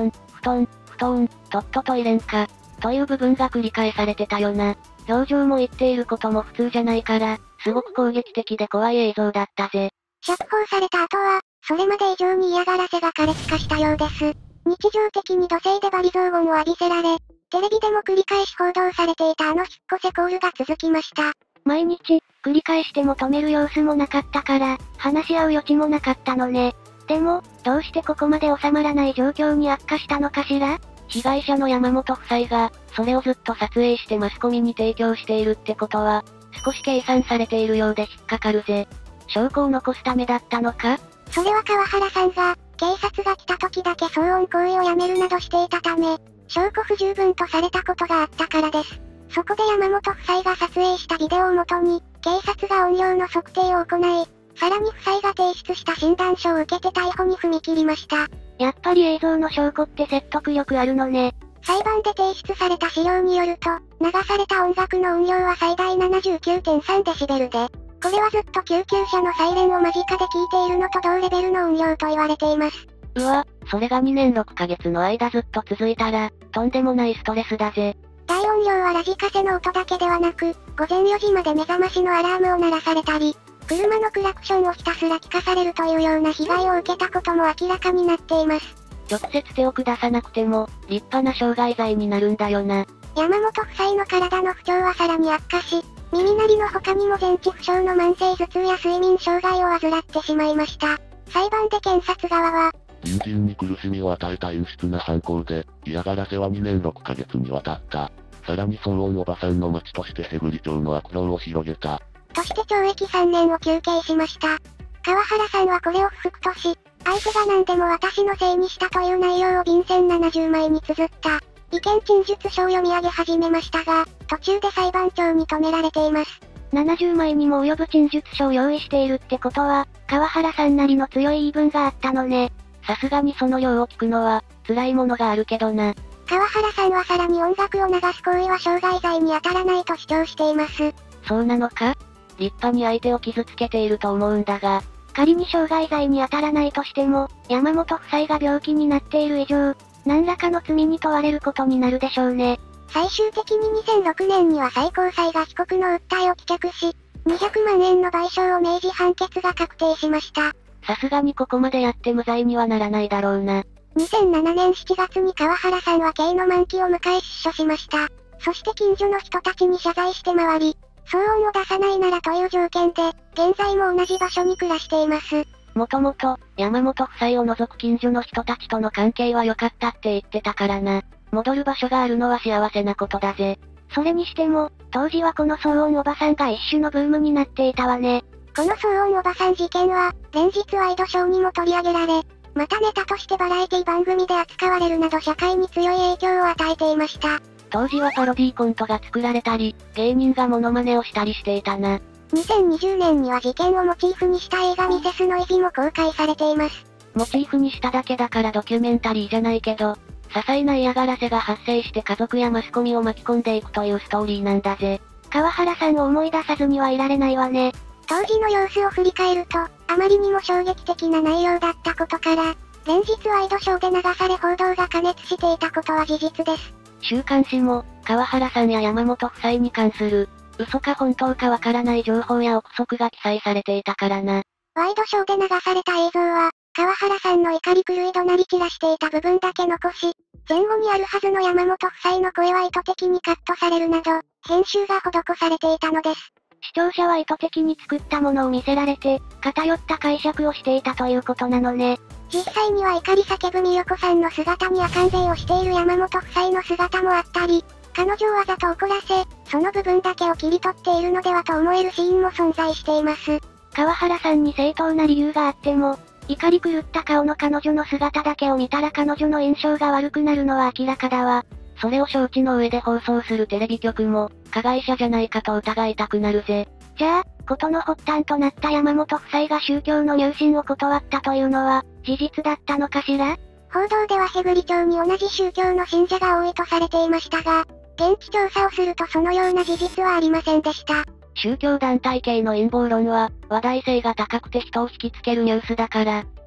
団、布団、とっとと入れんか、という部分が繰り返されてたよな。表情も言っていることも普通じゃないから、すごく攻撃的で怖い映像だったぜ。 釈放された後は、それまで以上に嫌がらせが苛烈化したようです。日常的に土星で罵詈雑言を浴びせられ、テレビでも繰り返し報道されていたあの引っ越せコールが続きました。 毎日、繰り返しても止める様子もなかったから、話し合う余地もなかったのね。でも、どうしてここまで収まらない状況に悪化したのかしら？ 被害者の山本夫妻が、それをずっと撮影してマスコミに提供しているってことは、少し計算されているようで引っかかるぜ。証拠を残すためだったのか？ それは川原さんが、警察が来た時だけ騒音行為をやめるなどしていたため、証拠不十分とされたことがあったからです。そこで山本夫妻が撮影したビデオをもとに、警察が音量の測定を行い、さらに夫妻が提出した診断書を受けて逮捕に踏み切りました。 やっぱり映像の証拠って説得力あるのね。 裁判で提出された資料によると、流された音楽の音量は最大 ななじゅうきゅうてんさんデシベルで、これはずっと救急車のサイレンを間近で聞いているのと同レベルの音量と言われています。 うわ、それがにねんろっかげつの間ずっと続いたら、とんでもないストレスだぜ。 大音量はラジカセの音だけではなく、午前よじまで目覚ましのアラームを鳴らされたり、車のクラクションをひたすら聞かされるというような被害を受けたことも明らかになっています。 直接手を下さなくても、立派な傷害罪になるんだよな。 山本夫妻の体の不調はさらに悪化し、耳鳴りの他にも全治不詳の慢性頭痛や睡眠障害を患ってしまいました。裁判で検察側は、 隣人に苦しみを与えた陰湿な犯行で、嫌がらせはにねんろっかげつにわたった。さらに騒音おばさんの町としてヘブリ町の悪評を広げた。 として懲役さんねんを求刑しました。川原さんはこれを不服とし、相手が何でも私のせいにしたという内容を便箋ななじゅうまいに綴った、意見陳述書を読み上げ始めましたが、途中で裁判長に止められています。 ななじゅうまいにも及ぶ陳述書を用意しているってことは、川原さんなりの強い言い分があったのね。 さすがにその量を聞くのは、辛いものがあるけどな。 川原さんはさらに音楽を流す行為は傷害罪に当たらないと主張しています。 そうなのか？立派に相手を傷つけていると思うんだが、 仮に傷害罪に当たらないとしても、山本夫妻が病気になっている以上、何らかの罪に問われることになるでしょうね。 最終的ににせんろくねんには最高裁が被告の訴えを棄却し、にひゃくまんえんの賠償を命じ判決が確定しました。 さすがにここまでやって無罪にはならないだろうな。 にせんななねんしちがつに川原さんは刑の満期を迎え出所しました。そして近所の人たちに謝罪して回り、騒音を出さないならという条件で、現在も同じ場所に暮らしています。 もともと、山本夫妻を除く近所の人たちとの関係は良かったって言ってたからな。戻る場所があるのは幸せなことだぜ。 それにしても、当時はこの騒音おばさんが一種のブームになっていたわね。 この騒音おばさん事件は、連日ワイドショーにも取り上げられ、またネタとしてバラエティ番組で扱われるなど社会に強い影響を与えていました。 当時はパロディコントが作られたり、芸人がモノマネをしたりしていたな。 にせんにじゅうねんには事件をモチーフにした映画ミセスの意義も公開されています。 モチーフにしただけだからドキュメンタリーじゃないけど、些細な嫌がらせが発生して家族やマスコミを巻き込んでいくというストーリーなんだぜ。 川原さんを思い出さずにはいられないわね。 当時の様子を振り返ると、あまりにも衝撃的な内容だったことから、連日ワイドショーで流され報道が過熱していたことは事実です。 週刊誌も、川原さんや山本夫妻に関する、嘘か本当かわからない情報や憶測が記載されていたからな。 ワイドショーで流された映像は、川原さんの怒り狂い怒鳴り散らしていた部分だけ残し、前後にあるはずの山本夫妻の声は意図的にカットされるなど、編集が施されていたのです。 視聴者は意図的に作ったものを見せられて、偏った解釈をしていたということなのね。 実際には怒り叫ぶ美代子さんの姿に赤ん勢をしている山本夫妻の姿もあったり、彼女をわざと怒らせ、その部分だけを切り取っているのではと思えるシーンも存在しています。 川原さんに正当な理由があっても、怒り狂った顔の彼女の姿だけを見たら彼女の印象が悪くなるのは明らかだわ。 それを承知の上で放送するテレビ局も、加害者じゃないかと疑いたくなるぜ。 じゃあ、事の発端となった山本夫妻が宗教の入信を断ったというのは、事実だったのかしら？ 報道ではヘブリ町に同じ宗教の信者が多いとされていましたが、現地調査をするとそのような事実はありませんでした。 宗教団体系の陰謀論は、話題性が高くて人を引きつけるニュースだから、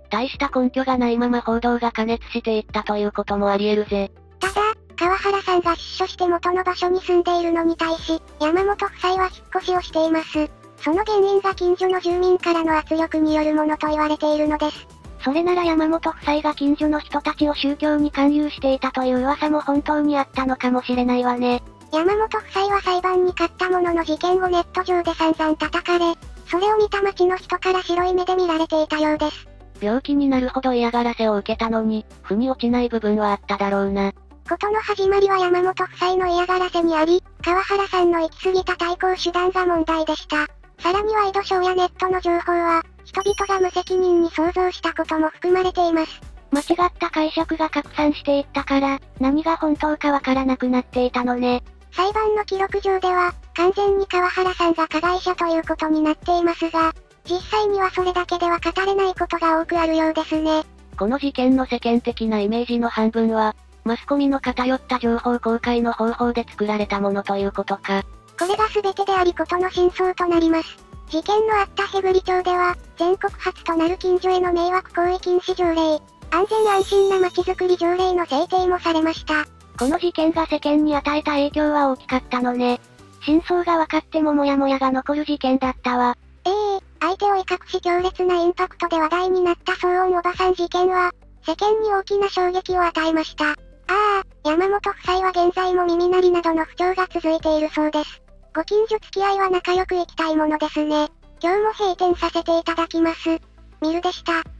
大した根拠がないまま報道が過熱していったということもあり得るぜ。 ただ、川原さんが出所して元の場所に住んでいるのに対し、山本夫妻は引っ越しをしています。その原因が近所の住民からの圧力によるものと言われているのです。 それなら山本夫妻が近所の人たちを宗教に勧誘していたという噂も本当にあったのかもしれないわね。 山本夫妻は裁判に勝ったものの事件後ネット上で散々叩かれ、それを見た町の人から白い目で見られていたようです。 病気になるほど嫌がらせを受けたのに、腑に落ちない部分はあっただろうな。 ことの始まりは山本夫妻の嫌がらせにあり、川原さんの行き過ぎた対抗手段が問題でした。さらにワイドショーやネットの情報は、人々が無責任に想像したことも含まれています。 間違った解釈が拡散していったから、何が本当かわからなくなっていたのね。 裁判の記録上では、完全に川原さんが加害者ということになっていますが、実際にはそれだけでは語れないことが多くあるようですね。 この事件の世間的なイメージの半分は、マスコミの偏った情報公開の方法で作られたものということか。 これが全てでありことの真相となります。事件のあったヘブリ町では、全国初となる近所への迷惑行為禁止条例、安全安心な街づくり条例の制定もされました。 この事件が世間に与えた影響は大きかったのね。真相が分かってもモヤモヤが残る事件だったわ。 ええー、相手を威嚇し強烈なインパクトで話題になった騒音おばさん事件は、世間に大きな衝撃を与えました。ああ、山本夫妻は現在も耳鳴りなどの不調が続いているそうです。ご近所付き合いは仲良くいきたいものですね。今日も閉店させていただきます。ミルでした。